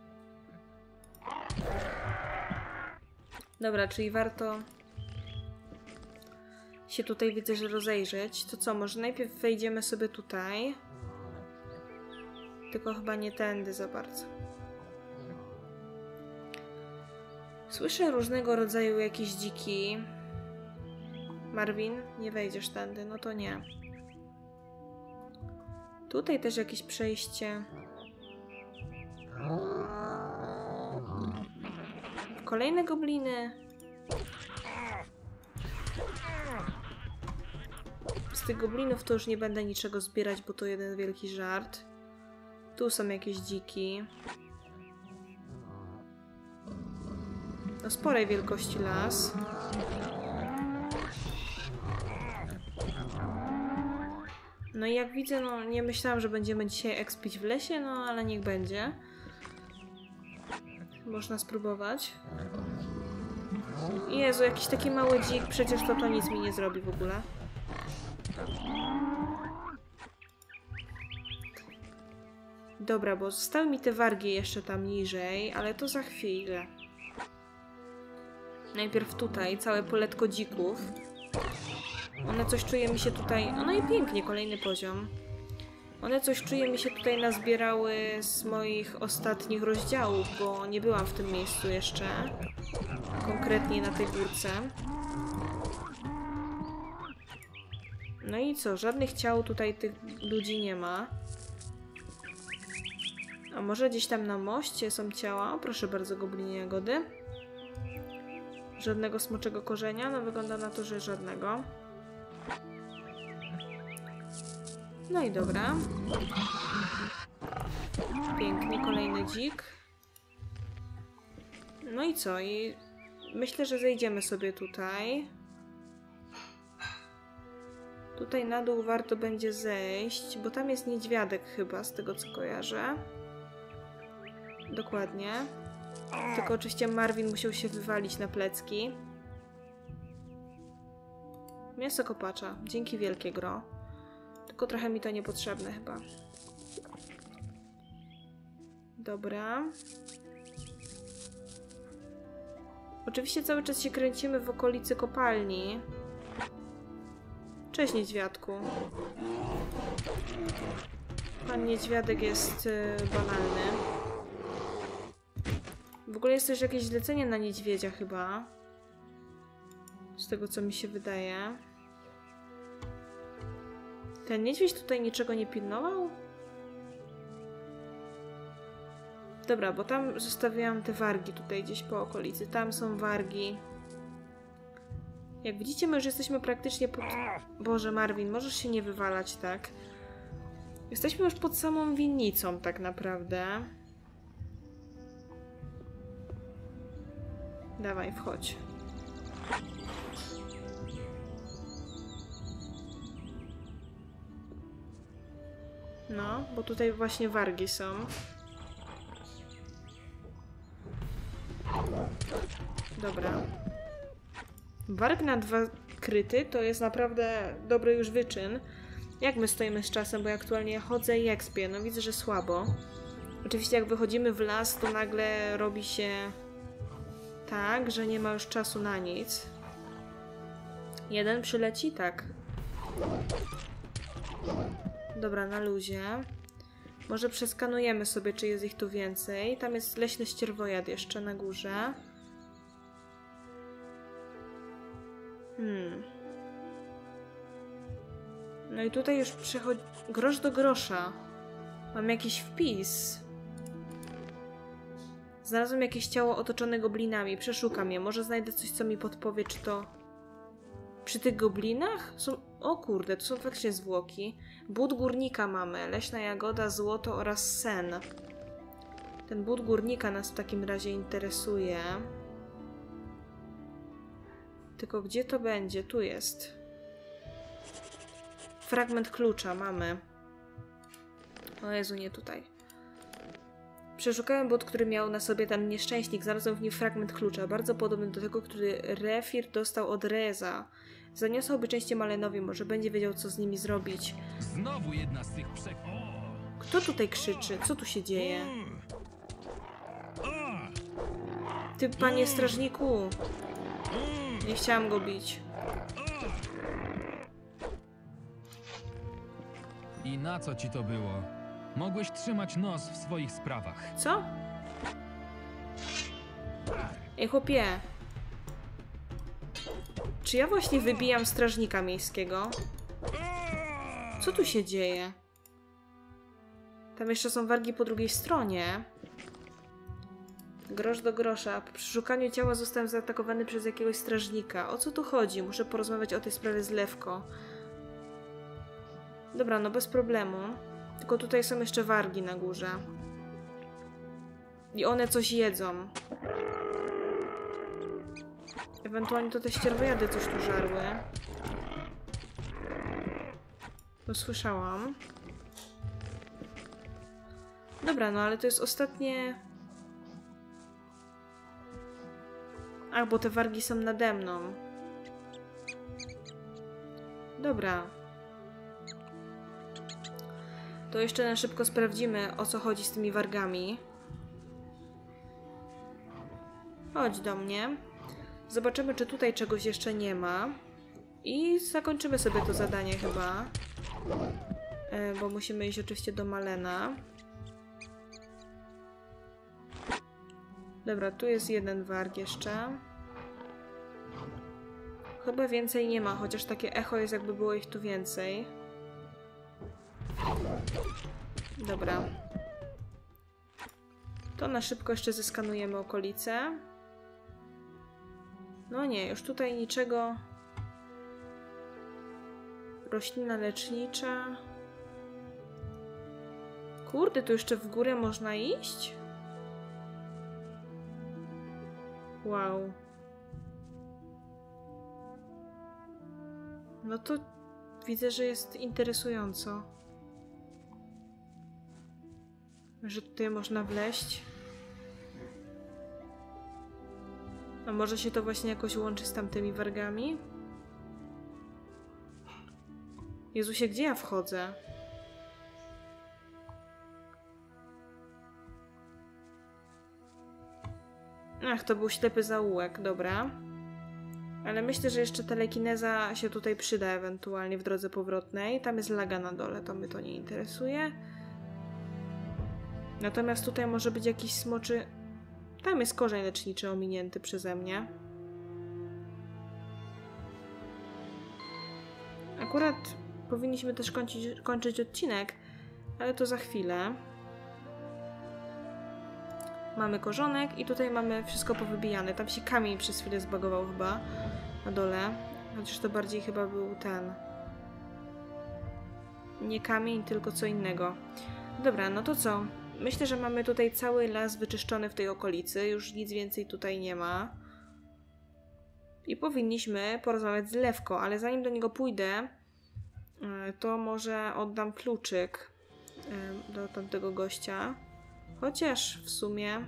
Dobra, czyli warto się tutaj, widzę, że rozejrzeć. To co, może najpierw wejdziemy sobie tutaj. Tylko chyba nie tędy za bardzo. Słyszę różnego rodzaju jakieś dziki. Marvin, nie wejdziesz tędy, no to nie. Tutaj też jakieś przejście. Kolejne gobliny. Z tych goblinów to już nie będę niczego zbierać, bo to jeden wielki żart. Tu są jakieś dziki. No sporej wielkości las. No i jak widzę, no nie myślałam, że będziemy dzisiaj expić w lesie, no ale niech będzie. Można spróbować. Jezu, jakiś taki mały dzik, przecież to to nic mi nie zrobi w ogóle. Dobra, bo zostały mi te wargi jeszcze tam niżej, ale to za chwilę. Najpierw tutaj całe poletko dzików. One coś czuje mi się tutaj... No i pięknie, kolejny poziom. One coś czuje mi się tutaj nazbierały z moich ostatnich rozdziałów, bo nie byłam w tym miejscu jeszcze. Konkretnie na tej górce. No i co? Żadnych ciał tutaj tych ludzi nie ma. A może gdzieś tam na moście są ciała? O, proszę bardzo, goblinie jagody. Żadnego smoczego korzenia? No wygląda na to, że żadnego. No i dobra. Pięknie, kolejny dzik. No i co? I myślę, że zejdziemy sobie tutaj. Tutaj na dół warto będzie zejść, bo tam jest niedźwiadek chyba, z tego co kojarzę. Dokładnie. Tylko oczywiście Marvin musiał się wywalić na plecki. Mięso kopacza. Dzięki wielkie, gro. Tylko trochę mi to niepotrzebne chyba. Dobra. Oczywiście cały czas się kręcimy w okolicy kopalni. Cześć, niedźwiadku. Pan niedźwiadek jest yy, banalny. W ogóle jest też jakieś zlecenie na niedźwiedzia chyba. Z tego co mi się wydaje. Ten niedźwiedź tutaj niczego nie pilnował? Dobra, bo tam zostawiłam te wargi tutaj gdzieś po okolicy. Tam są wargi. Jak widzicie, my już jesteśmy praktycznie pod... Boże, Marvin, możesz się nie wywalać, tak? Jesteśmy już pod samą winnicą, tak naprawdę. Dawaj, wchodź. No, bo tutaj właśnie wargi są. Dobra. Warg na dwa kryty to jest naprawdę dobry już wyczyn. Jak my stoimy z czasem, bo ja aktualnie chodzę i ekspię. No widzę, że słabo. Oczywiście jak wychodzimy w las, to nagle robi się tak, że nie ma już czasu na nic. Jeden przyleci? Tak. Dobra, na luzie. Może przeskanujemy sobie, czy jest ich tu więcej. Tam jest leśny ścierwojad jeszcze na górze. Hmm. No i tutaj już przechodzi... Grosz do grosza. Mam jakiś wpis. Znalazłem jakieś ciało otoczone goblinami. Przeszukam je. Może znajdę coś, co mi podpowie, czy to... Przy tych goblinach? Są... O kurde, to są faktycznie zwłoki. But górnika mamy. Leśna jagoda, złoto oraz sen. Ten but górnika nas w takim razie interesuje. Tylko gdzie to będzie? Tu jest. Fragment klucza mamy. O Jezu, nie tutaj. Przeszukałem but, który miał na sobie ten nieszczęśnik. Znalazłem w nim fragment klucza, bardzo podobny do tego, który Refir dostał od Reza. Zaniosłby częściej Malenowi, może będzie wiedział, co z nimi zrobić. Znowu jedna z tych przek... Kto tutaj krzyczy? Co tu się dzieje? Ty, panie strażniku! Nie chciałam go bić. I na co ci to było? Mogłeś trzymać nos w swoich sprawach. Co? Ej, chłopie. Czy ja właśnie wybijam strażnika miejskiego? Co tu się dzieje? Tam jeszcze są wargi po drugiej stronie. Grosz do grosza. Po przeszukaniu ciała zostałem zaatakowany przez jakiegoś strażnika. O co tu chodzi? Muszę porozmawiać o tej sprawie z Lewko. Dobra, no bez problemu. Tylko tutaj są jeszcze wargi na górze. I one coś jedzą. Ewentualnie to te ścierwojady coś tu żarły. No słyszałam. Dobra, no ale to jest ostatnie... Ach, bo te wargi są nade mną. Dobra. To jeszcze na szybko sprawdzimy, o co chodzi z tymi wargami. Chodź do mnie. Zobaczymy, czy tutaj czegoś jeszcze nie ma. I zakończymy sobie to zadanie chyba. E, bo musimy iść oczywiście do Malena. Dobra, tu jest jeden warg jeszcze. Chyba więcej nie ma, chociaż takie echo jest, jakby było ich tu więcej. Dobra. To na szybko jeszcze zeskanujemy okolice. No nie, już tutaj niczego. Roślina lecznicza. Kurde, tu jeszcze w górę można iść? Wow. No to widzę, że jest interesująco. Że tutaj można wleźć. A może się to właśnie jakoś łączy z tamtymi wargami? Jezusie, gdzie ja wchodzę? Ach, to był ślepy zaułek, dobra. Ale myślę, że jeszcze telekineza się tutaj przyda ewentualnie w drodze powrotnej. Tam jest laga na dole, to mnie to nie interesuje. Natomiast tutaj może być jakiś smoczy... Tam jest korzeń leczniczy ominięty przeze mnie. Akurat powinniśmy też kończyć, kończyć odcinek, ale to za chwilę. Mamy korzonek i tutaj mamy wszystko powybijane. Tam się kamień przez chwilę zbagował chyba na dole. Chociaż to bardziej chyba był ten... Nie kamień, tylko co innego. Dobra, no to co? Myślę, że mamy tutaj cały las wyczyszczony w tej okolicy. Już nic więcej tutaj nie ma. I powinniśmy porozmawiać z Lewko, ale zanim do niego pójdę, to może oddam kluczyk do tamtego gościa. Chociaż w sumie...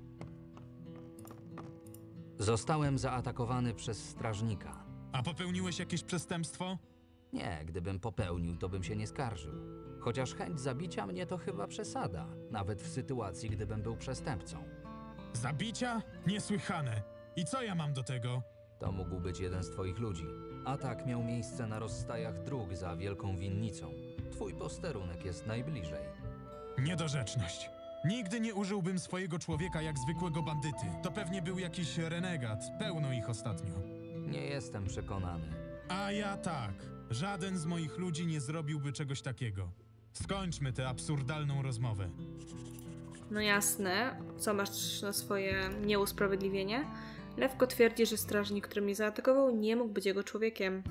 Zostałem zaatakowany przez strażnika. A popełniłeś jakieś przestępstwo? Nie, gdybym popełnił, to bym się nie skarżył. Chociaż chęć zabicia mnie to chyba przesada, nawet w sytuacji, gdybym był przestępcą. Zabicia? Niesłychane. I co ja mam do tego? To mógł być jeden z twoich ludzi. Atak miał miejsce na rozstajach dróg za Wielką Winnicą. Twój posterunek jest najbliżej. Niedorzeczność. Nigdy nie użyłbym swojego człowieka jak zwykłego bandyty. To pewnie był jakiś renegat. Pełno ich ostatnio. Nie jestem przekonany. A ja tak. Żaden z moich ludzi nie zrobiłby czegoś takiego. Skończmy tę absurdalną rozmowę. No jasne. Co masz na swoje nieusprawiedliwienie? Lewko twierdzi, że strażnik, który mnie zaatakował, nie mógł być jego człowiekiem.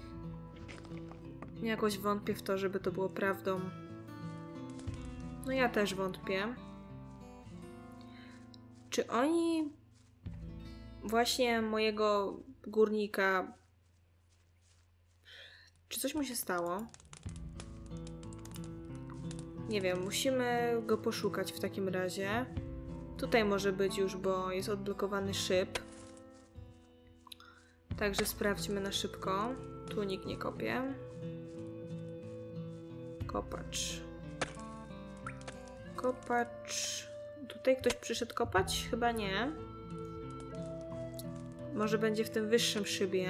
Jakoś wątpię w to, żeby to było prawdą. No ja też wątpię. Czy oni właśnie mojego górnika... Czy coś mu się stało? Nie wiem, musimy go poszukać w takim razie. Tutaj może być już, bo jest odblokowany szyb. Także sprawdźmy na szybko. Tu nikt nie kopie. Kopacz. Kopacz. Tutaj ktoś przyszedł kopać? Chyba nie. Może będzie w tym wyższym szybie.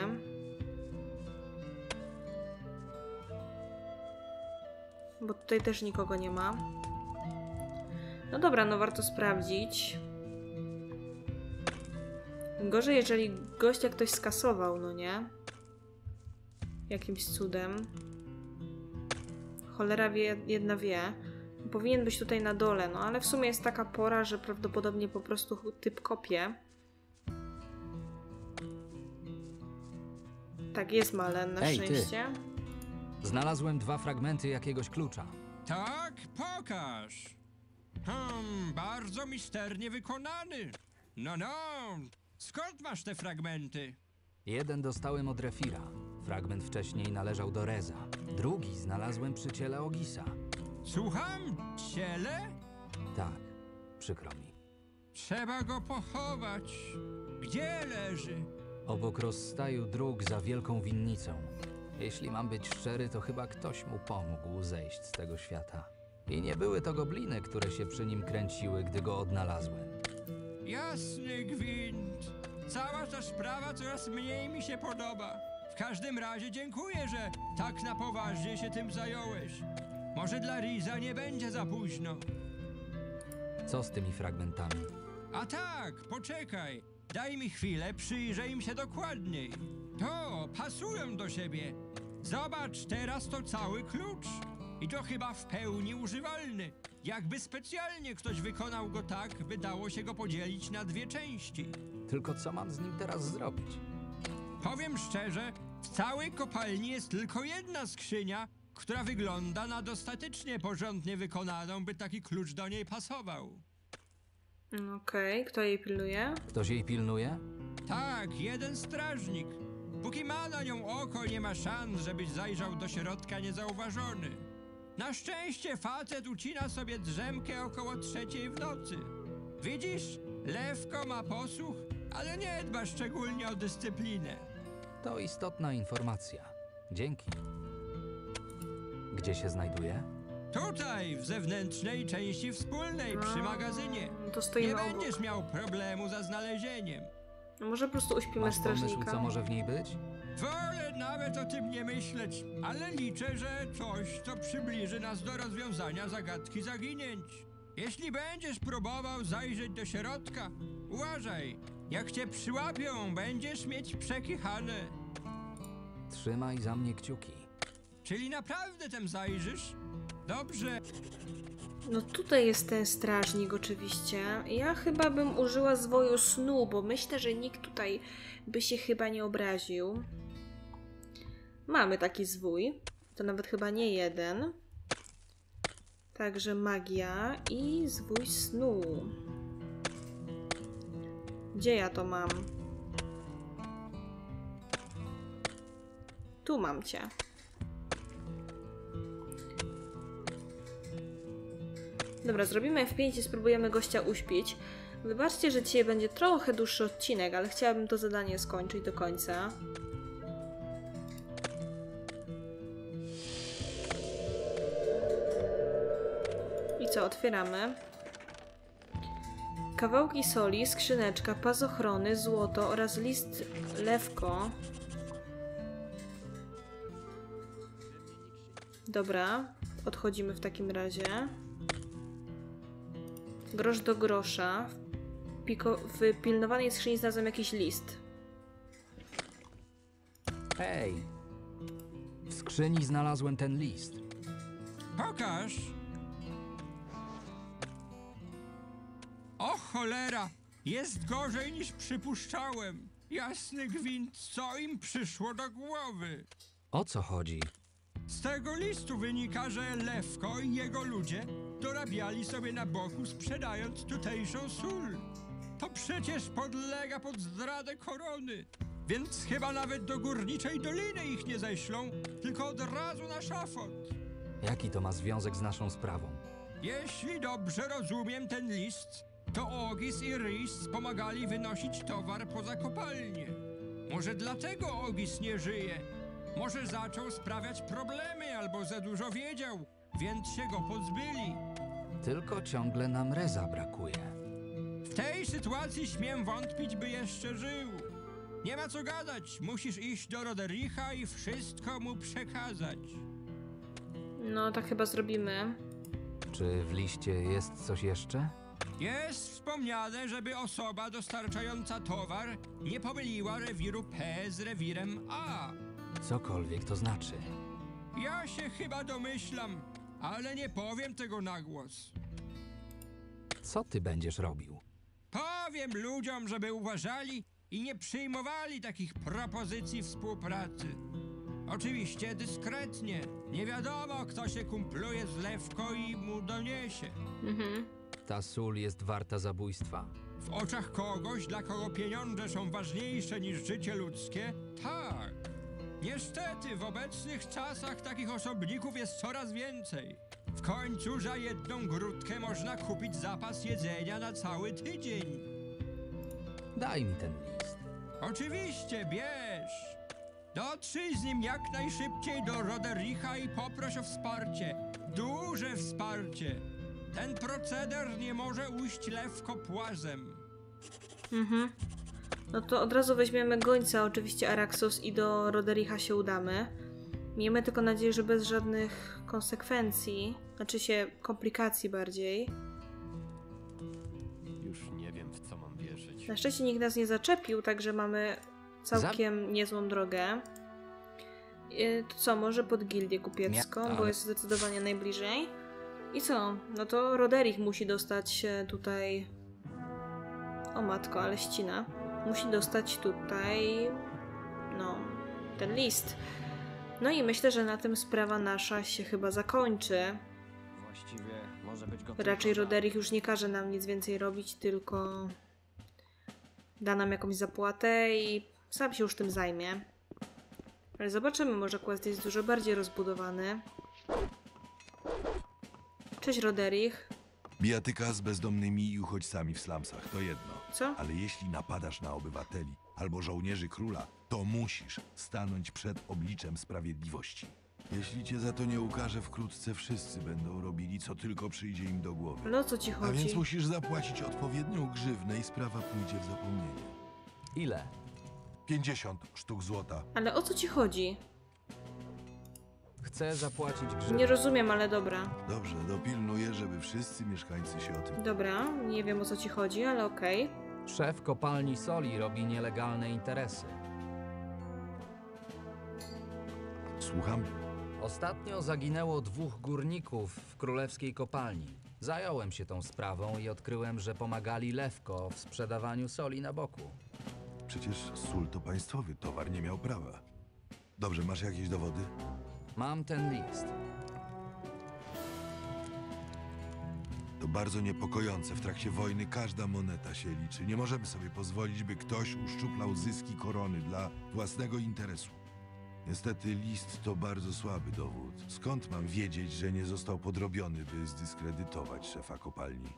Bo tutaj też nikogo nie ma. No dobra, no warto sprawdzić. Gorzej, jeżeli gościa ktoś skasował, no nie? Jakimś cudem. Cholera wie, jedna wie. Powinien być tutaj na dole, no ale w sumie jest taka pora, że prawdopodobnie po prostu typ kopie. Tak, jest Malen, na Ej, szczęście. Ty. Znalazłem dwa fragmenty jakiegoś klucza. Tak, pokaż. Hmm, bardzo misternie wykonany. No, no, skąd masz te fragmenty? Jeden dostałem od Refira. Fragment wcześniej należał do Reza. Drugi znalazłem przy ciele Ogisa. Słucham? Ciele? Tak, przykro mi. Trzeba go pochować. Gdzie leży? Obok rozstaju dróg za Wielką Winnicą. Jeśli mam być szczery, to chyba ktoś mu pomógł zejść z tego świata. I nie były to gobliny, które się przy nim kręciły, gdy go odnalazłem. Jasny gwint. Cała ta sprawa coraz mniej mi się podoba. W każdym razie dziękuję, że tak na poważnie się tym zająłeś. Może dla Riza nie będzie za późno. Co z tymi fragmentami? A tak, poczekaj. Daj mi chwilę, przyjrzę im się dokładniej. To, pasują do siebie. Zobacz, teraz to cały klucz. I to chyba w pełni używalny. Jakby specjalnie ktoś wykonał go tak, by dało się go podzielić na dwie części. Tylko co mam z nim teraz zrobić? Powiem szczerze, w całej kopalni jest tylko jedna skrzynia, która wygląda na dostatecznie porządnie wykonaną, by taki klucz do niej pasował. Okej, okay. Kto jej pilnuje? Ktoś jej pilnuje? Tak, jeden strażnik. Póki ma na nią oko, nie ma szans, żebyś zajrzał do środka niezauważony. Na szczęście facet ucina sobie drzemkę około trzeciej w nocy. Widzisz, Lewko ma posłuch, ale nie dba szczególnie o dyscyplinę. To istotna informacja. Dzięki. Gdzie się znajduje? Tutaj, w zewnętrznej części wspólnej, przy magazynie. To stoimy Nie obok. będziesz miał problemu za znalezieniem. No może po prostu uśpimy Masz strażnika. pomysł, co może w niej być? Wolę nawet o tym nie myśleć, ale liczę, że coś, co przybliży nas do rozwiązania zagadki zaginięć. Jeśli będziesz próbował zajrzeć do środka, uważaj. Jak cię przyłapią, będziesz mieć przekichane. Trzymaj za mnie kciuki. Czyli naprawdę tam zajrzysz? Dobrze. No tutaj jest ten strażnik oczywiście. Ja chyba bym użyła zwoju snu, bo myślę, że nikt tutaj by się chyba nie obraził. Mamy taki zwój. To nawet chyba nie jeden. Także magia i zwój snu. Gdzie ja to mam? Tu mam cię. Dobra, zrobimy F pięć i spróbujemy gościa uśpić. Wybaczcie, że dzisiaj będzie trochę dłuższy odcinek, ale chciałabym to zadanie skończyć do końca. I co, otwieramy. Kawałki soli, skrzyneczka, pazochrony, złoto oraz list lewko. Dobra, odchodzimy w takim razie. Grosz do grosza. Piko w pilnowanej skrzyni znalazłem jakiś list. Hej! W skrzyni znalazłem ten list. Pokaż! O cholera! Jest gorzej niż przypuszczałem. Jasny gwint, co im przyszło do głowy? O co chodzi? Z tego listu wynika, że Lewko i jego ludzie dorabiali sobie na boku, sprzedając tutejszą sól. To przecież podlega pod zdradę korony, więc chyba nawet do Górniczej Doliny ich nie ześlą, tylko od razu na szafot. Jaki to ma związek z naszą sprawą? Jeśli dobrze rozumiem ten list, to Ogis i Rhys pomagali wynosić towar poza kopalnię. Może dlatego Ogis nie żyje. Może zaczął sprawiać problemy albo za dużo wiedział, więc się go pozbyli. Tylko ciągle nam Reza brakuje. W tej sytuacji śmiem wątpić, by jeszcze żył. Nie ma co gadać, musisz iść do Rodericha i wszystko mu przekazać. No, tak chyba zrobimy. Czy w liście jest coś jeszcze? Jest wspomniane, żeby osoba dostarczająca towar nie pomyliła rewiru P z rewirem A. Cokolwiek to znaczy. Ja się chyba domyślam, ale nie powiem tego na głos. Co ty będziesz robił? Powiem ludziom, żeby uważali i nie przyjmowali takich propozycji współpracy. Oczywiście dyskretnie. Nie wiadomo, kto się kumpluje z Lewko i mu doniesie. Mhm. Ta sól jest warta zabójstwa? W oczach kogoś, dla kogo pieniądze są ważniejsze niż życie ludzkie, tak. Niestety, w obecnych czasach takich osobników jest coraz więcej. W końcu za jedną grudkę można kupić zapas jedzenia na cały tydzień. Daj mi ten list. Oczywiście, bierz. Dotrzyj z nim jak najszybciej do Rodericha i poproś o wsparcie. Duże wsparcie. Ten proceder nie może ujść Lewko płazem. Mhm. No to od razu weźmiemy gońca, oczywiście Araxos, i do Rodericha się udamy. Miejmy tylko nadzieję, że bez żadnych konsekwencji, znaczy się komplikacji bardziej. Już nie wiem, w co mam wierzyć. Na szczęście nikt nas nie zaczepił, także mamy całkiem Zap niezłą drogę. Yy, to co, może pod gildię kupiecką, nie, bo jest zdecydowanie najbliżej. I co? No to Roderich musi dostać tutaj... O matko, ale ścina. Musi dostać tutaj... No, ten list. No i myślę, że na tym sprawa nasza się chyba zakończy. Właściwie może być gotowa. Raczej Roderich już nie każe nam nic więcej robić, tylko da nam jakąś zapłatę i sam się już tym zajmie. Ale zobaczymy, może quest jest dużo bardziej rozbudowany. Cześć, Roderich. Bijatyka z bezdomnymi i uchodźcami w slumsach to jedno. Co? Ale jeśli napadasz na obywateli albo żołnierzy króla, to musisz stanąć przed obliczem sprawiedliwości. Jeśli cię za to nie ukaże, wkrótce wszyscy będą robili, co tylko przyjdzie im do głowy. Ale o co ci chodzi? A więc musisz zapłacić odpowiednią grzywnę i sprawa pójdzie w zapomnienie. Ile? pięćdziesiąt sztuk złota. Ale o co ci chodzi? Chcę zapłacić grzywny. Nie rozumiem, ale dobra. Dobrze, dopilnuję, żeby wszyscy mieszkańcy się o tym... Dobra, nie wiem o co ci chodzi, ale okej. Szef kopalni soli robi nielegalne interesy. Słucham? Ostatnio zaginęło dwóch górników w królewskiej kopalni. Zająłem się tą sprawą i odkryłem, że pomagali Lewko w sprzedawaniu soli na boku. Przecież sól to państwowy towar, nie miał prawa. Dobrze, masz jakieś dowody? Mam ten list. To bardzo niepokojące. W trakcie wojny każda moneta się liczy. Nie możemy sobie pozwolić, by ktoś uszczuplał zyski korony dla własnego interesu. Niestety list to bardzo słaby dowód. Skąd mam wiedzieć, że nie został podrobiony, by zdyskredytować szefa kopalni?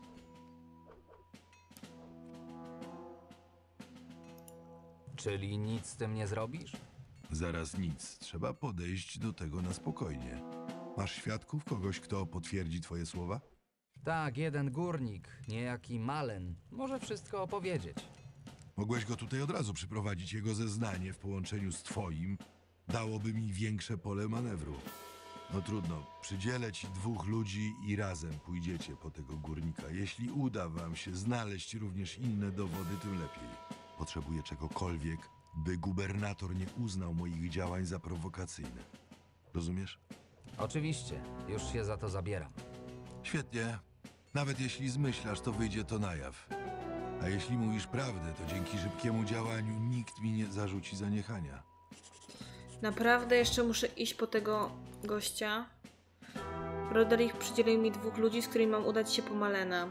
Czyli nic z tym nie zrobisz? Zaraz nic. Trzeba podejść do tego na spokojnie. Masz świadków? Kogoś, kto potwierdzi twoje słowa? Tak, jeden górnik, niejaki Malen, może wszystko opowiedzieć. Mogłeś go tutaj od razu przyprowadzić. Jego zeznanie w połączeniu z twoim dałoby mi większe pole manewru. No trudno, przydzielę ci dwóch ludzi i razem pójdziecie po tego górnika. Jeśli uda wam się znaleźć również inne dowody, tym lepiej. Potrzebuję czegokolwiek, by gubernator nie uznał moich działań za prowokacyjne. Rozumiesz? Oczywiście, już się za to zabieram. Świetnie. Nawet jeśli zmyślasz, to wyjdzie to na jaw. A jeśli mówisz prawdę, to dzięki szybkiemu działaniu nikt mi nie zarzuci zaniechania. Naprawdę jeszcze muszę iść po tego gościa. Roderick przydzielił mi dwóch ludzi, z którymi mam udać się po Malena.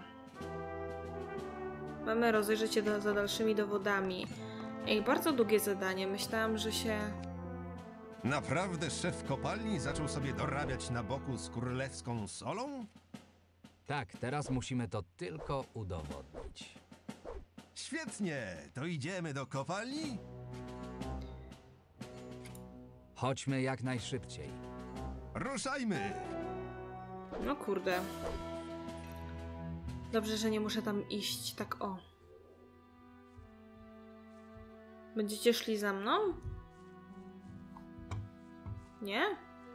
Mamy rozejrzeć się do, za dalszymi dowodami. Ej, bardzo długie zadanie. Myślałam, że się... Naprawdę szef kopalni zaczął sobie dorabiać na boku z królewską solą? Tak, teraz musimy to tylko udowodnić. Świetnie! To idziemy do kopalni? Chodźmy jak najszybciej. Ruszajmy! No kurde. Dobrze, że nie muszę tam iść tak o. Będziecie szli za mną? Nie?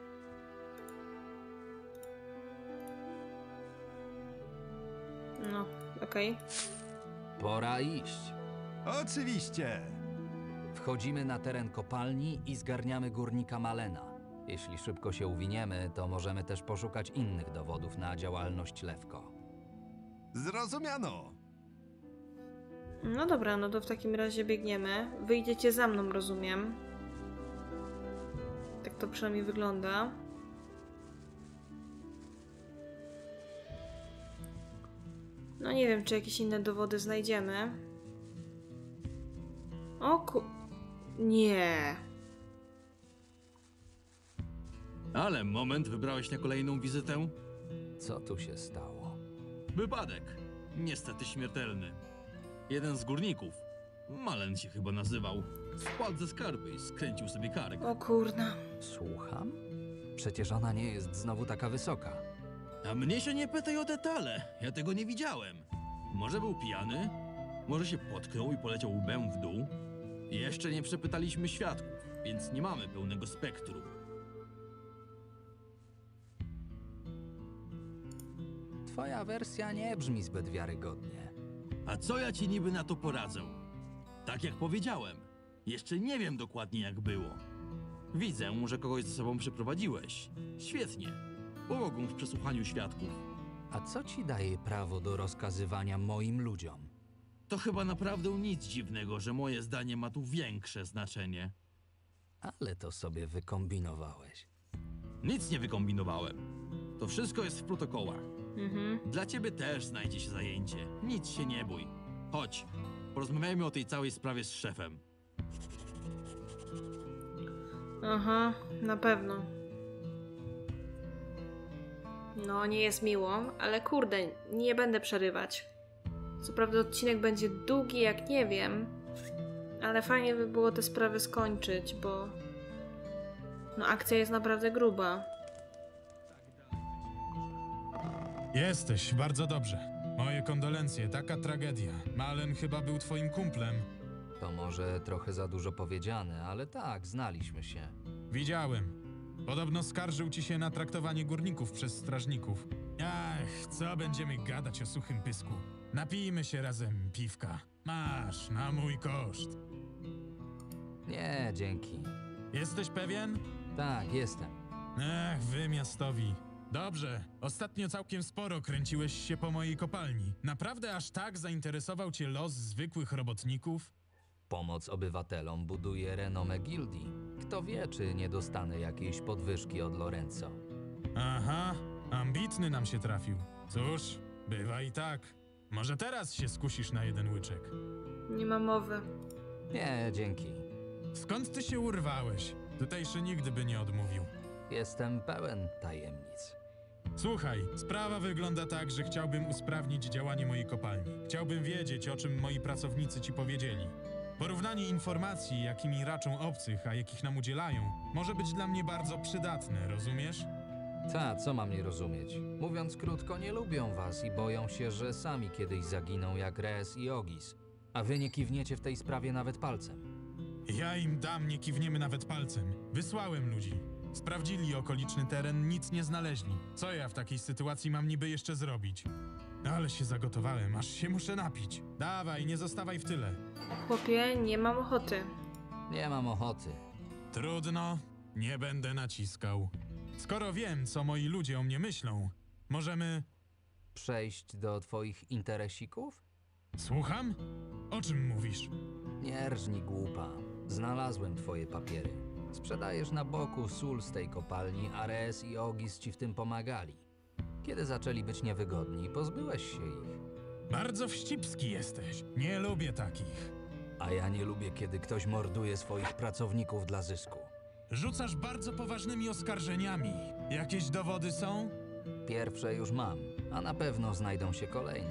No, okej. Okay. Pora iść. Oczywiście! Wchodzimy na teren kopalni i zgarniamy górnika Malena. Jeśli szybko się uwiniemy, to możemy też poszukać innych dowodów na działalność Lewko. Zrozumiano! No dobra, no to w takim razie biegniemy. Wyjdziecie za mną, rozumiem. Tak to przynajmniej wygląda. No nie wiem, czy jakieś inne dowody znajdziemy. O ku... Nie. Ale moment, wybrałeś na kolejną wizytę? Co tu się stało? Wypadek. Niestety śmiertelny. Jeden z górników, Malen się chyba nazywał, spadł ze skarby i skręcił sobie kark. O kurna. Słucham? Przecież ona nie jest znowu taka wysoka. A mnie się nie pytaj o detale, ja tego nie widziałem. Może był pijany, może się potknął i poleciał łbem w dół. Jeszcze nie przepytaliśmy świadków, więc nie mamy pełnego spektrum. Twoja wersja nie brzmi zbyt wiarygodnie. A co ja ci niby na to poradzę? Tak jak powiedziałem, jeszcze nie wiem dokładnie jak było. Widzę, że kogoś ze sobą przyprowadziłeś. Świetnie. Pomogą w przesłuchaniu świadków. A co ci daje prawo do rozkazywania moim ludziom? To chyba naprawdę nic dziwnego, że moje zdanie ma tu większe znaczenie. Ale to sobie wykombinowałeś. Nic nie wykombinowałem. To wszystko jest w protokołach. Mhm. Dla ciebie też znajdzie się zajęcie. Nic się nie bój. Chodź, porozmawiajmy o tej całej sprawie z szefem. Aha, na pewno. No, nie jest miło, ale kurde, nie będę przerywać. Co prawda odcinek będzie długi, jak nie wiem, ale fajnie by było te sprawy skończyć, bo no akcja jest naprawdę gruba. Jesteś, bardzo dobrze. Moje kondolencje, taka tragedia. Malen chyba był twoim kumplem. To może trochę za dużo powiedziane, ale tak, znaliśmy się. Widziałem. Podobno skarżył ci się na traktowanie górników przez strażników. Ach, co będziemy gadać o suchym pysku? Napijmy się razem piwka. Masz, na mój koszt. Nie, dzięki. Jesteś pewien? Tak, jestem. Ach, wy miastowi. Dobrze, ostatnio całkiem sporo kręciłeś się po mojej kopalni. Naprawdę aż tak zainteresował cię los zwykłych robotników? Pomoc obywatelom buduje renomę gildii. Kto wie, czy nie dostanę jakiejś podwyżki od Lorenzo. Aha, ambitny nam się trafił. Cóż, bywa i tak. Może teraz się skusisz na jeden łyczek. Nie ma mowy. Nie, dzięki. Skąd ty się urwałeś? Tutejszy nigdy by nie odmówił. Jestem pełen tajemnic. Słuchaj, sprawa wygląda tak, że chciałbym usprawnić działanie mojej kopalni. Chciałbym wiedzieć, o czym moi pracownicy ci powiedzieli. Porównanie informacji, jakimi raczą obcych, a jakich nam udzielają, może być dla mnie bardzo przydatne, rozumiesz? Ta, co mam nie rozumieć? Mówiąc krótko, nie lubią was i boją się, że sami kiedyś zaginą jak Rez i Ogis. A wy nie kiwniecie w tej sprawie nawet palcem. Ja im dam, nie kiwniemy nawet palcem. Wysłałem ludzi. Sprawdzili okoliczny teren, nic nie znaleźli. Co ja w takiej sytuacji mam niby jeszcze zrobić? Ale się zagotowałem, aż się muszę napić. Dawaj, nie zostawaj w tyle. Chłopie, nie mam ochoty. Nie mam ochoty. Trudno, nie będę naciskał. Skoro wiem, co moi ludzie o mnie myślą, możemy... Przejść do twoich interesików? Słucham? O czym mówisz? Nie rżnij głupa. Znalazłem twoje papiery. Sprzedajesz na boku sól z tej kopalni, a Rez i Ogis ci w tym pomagali. Kiedy zaczęli być niewygodni, pozbyłeś się ich. Bardzo wścibski jesteś. Nie lubię takich. A ja nie lubię, kiedy ktoś morduje swoich pracowników dla zysku. Rzucasz bardzo poważnymi oskarżeniami. Jakieś dowody są? Pierwsze już mam, a na pewno znajdą się kolejne.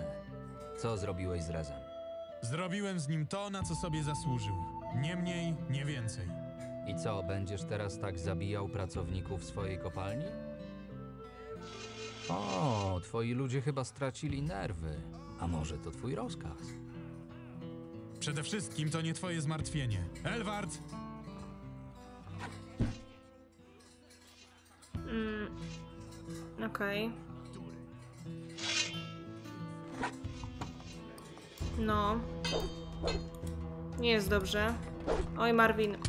Co zrobiłeś z Rezem? Zrobiłem z nim to, na co sobie zasłużył. Nie mniej, nie więcej. I co, będziesz teraz tak zabijał pracowników swojej kopalni? O, twoi ludzie chyba stracili nerwy. A może to twój rozkaz? Przede wszystkim to nie twoje zmartwienie. Elward! Mm, Okej. Okay. No. Nie jest dobrze. Oj, Marvin.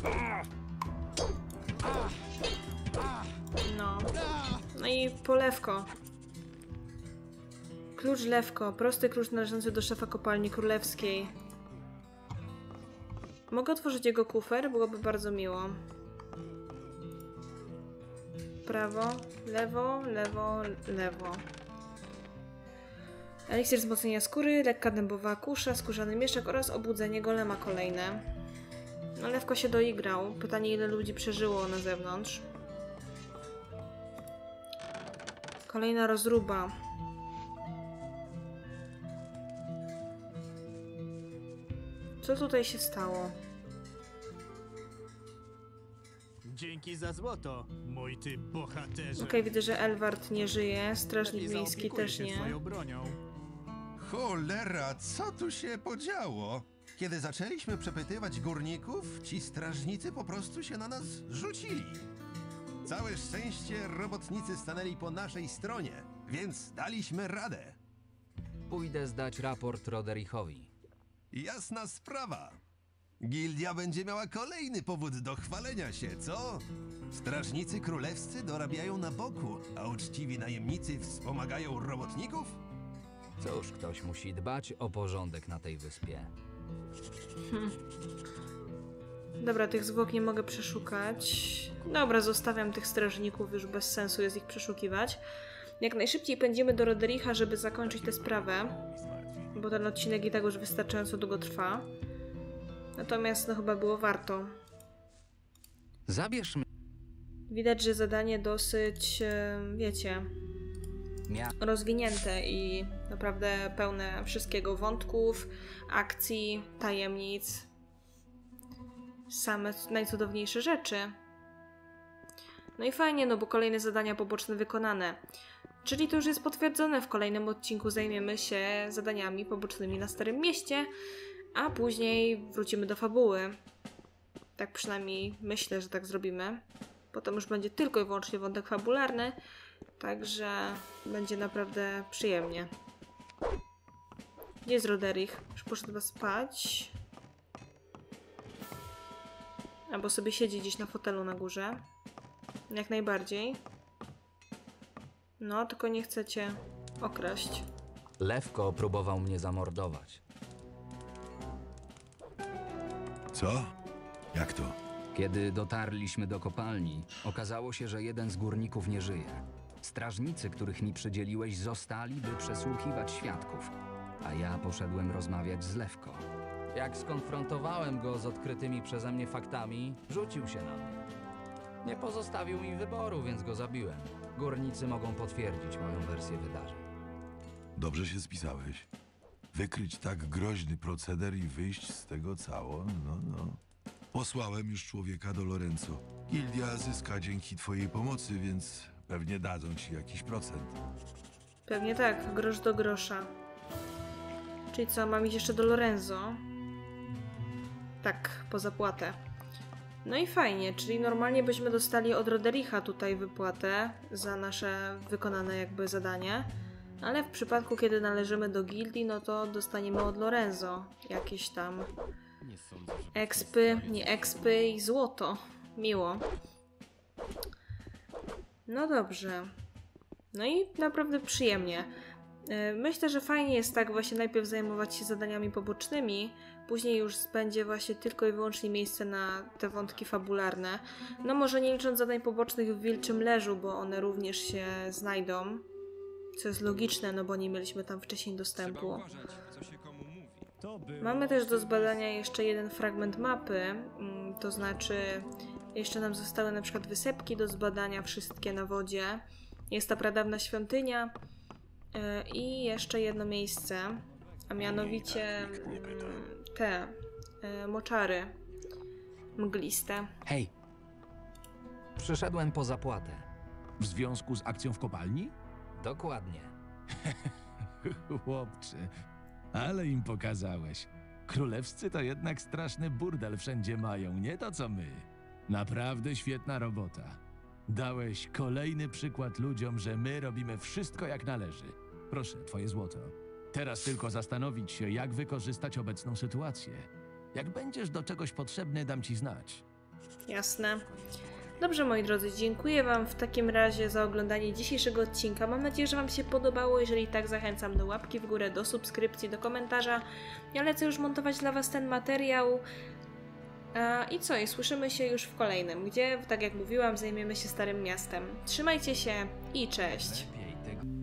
No. No i polewko. Klucz Lewko. Prosty klucz należący do szefa kopalni królewskiej. Mogę otworzyć jego kufer? Byłoby bardzo miło. Prawo, lewo, lewo, lewo. Eliksir wzmocnienia skóry, lekka dębowa kusza, skórzany mieszek oraz obudzenie golema kolejne. No, Lewko się doigrał. Pytanie, ile ludzi przeżyło na zewnątrz. Kolejna rozruba. Co tutaj się stało? Dzięki za złoto, mój ty bohaterze. Okej, okay, widzę, że Elward nie żyje, strażnik Lepiej miejski też się nie. swoją bronią. Cholera, co tu się podziało? Kiedy zaczęliśmy przepytywać górników, ci strażnicy po prostu się na nas rzucili. Całe szczęście robotnicy stanęli po naszej stronie, więc daliśmy radę. Pójdę zdać raport Roderichowi. Jasna sprawa. Gildia będzie miała kolejny powód do chwalenia się, co? Strażnicy królewscy dorabiają na boku, a uczciwi najemnicy wspomagają robotników? Cóż, ktoś musi dbać o porządek na tej wyspie. Hmm. Dobra, tych zwłok nie mogę przeszukać. Dobra, zostawiam tych strażników, już bez sensu jest ich przeszukiwać. Jak najszybciej pędzimy do Rodericha, żeby zakończyć tę sprawę, bo ten odcinek i tak już wystarczająco długo trwa. Natomiast no chyba było warto. Zabierz mnie. Widać, że zadanie dosyć, wiecie, rozwinięte i naprawdę pełne wszystkiego, wątków, akcji, tajemnic. Same najcudowniejsze rzeczy. No i fajnie, no bo kolejne zadania poboczne wykonane. Czyli to już jest potwierdzone. W kolejnym odcinku zajmiemy się zadaniami pobocznymi na Starym Mieście, a później wrócimy do fabuły. Tak przynajmniej myślę, że tak zrobimy. Potem już będzie tylko i wyłącznie wątek fabularny, także będzie naprawdę przyjemnie. Gdzie jest Roderich? Już poszedł chyba spać. Albo sobie siedzi gdzieś na fotelu na górze. Jak najbardziej. No, tylko nie chcecie okraść. Lewko próbował mnie zamordować. Co? Jak to? Kiedy dotarliśmy do kopalni, okazało się, że jeden z górników nie żyje. Strażnicy, których mi przydzieliłeś, zostali, by przesłuchiwać świadków, a ja poszedłem rozmawiać z Lewko. Jak skonfrontowałem go z odkrytymi przeze mnie faktami, rzucił się na mnie. Nie pozostawił mi wyboru, więc go zabiłem. Górnicy mogą potwierdzić moją wersję wydarzeń. Dobrze się spisałeś. Wykryć tak groźny proceder i wyjść z tego cało, no, no. Posłałem już człowieka do Lorenzo. Gildia zyska dzięki twojej pomocy, więc pewnie dadzą ci jakiś procent. Pewnie tak, grosz do grosza. Czyli co, mam iść jeszcze do Lorenzo? Tak, po zapłatę. No i fajnie, czyli normalnie byśmy dostali od Rodericha tutaj wypłatę za nasze wykonane jakby zadanie, ale w przypadku, kiedy należymy do gildii, no to dostaniemy od Lorenzo jakieś tam expy, nie expy i złoto. Miło. No dobrze. No i naprawdę przyjemnie. Myślę, że fajnie jest tak właśnie najpierw zajmować się zadaniami pobocznymi, później już będzie właśnie tylko i wyłącznie miejsce na te wątki fabularne. No może nie licząc zadań pobocznych w Wilczym Leżu, bo one również się znajdą, co jest logiczne, no bo nie mieliśmy tam wcześniej dostępu. Mamy też do zbadania jeszcze jeden fragment mapy, to znaczy jeszcze nam zostały na przykład wysepki do zbadania, wszystkie na wodzie. Jest ta pradawna świątynia i jeszcze jedno miejsce, a mianowicie te moczary mgliste. Hej, przyszedłem po zapłatę. W związku z akcją w kopalni? Dokładnie. Chłopcze, ale im pokazałeś. Królewscy to jednak straszny burdel wszędzie mają, nie to co my. Naprawdę świetna robota. Dałeś kolejny przykład ludziom, że my robimy wszystko jak należy. Proszę, twoje złoto. Teraz tylko zastanowić się, jak wykorzystać obecną sytuację. Jak będziesz do czegoś potrzebny, dam ci znać. Jasne. Dobrze, moi drodzy, dziękuję wam w takim razie za oglądanie dzisiejszego odcinka. Mam nadzieję, że wam się podobało. Jeżeli tak, zachęcam do łapki w górę, do subskrypcji, do komentarza. Ja lecę już montować dla was ten materiał. I co? I słyszymy się już w kolejnym, gdzie, tak jak mówiłam, zajmiemy się Starym Miastem. Trzymajcie się i cześć!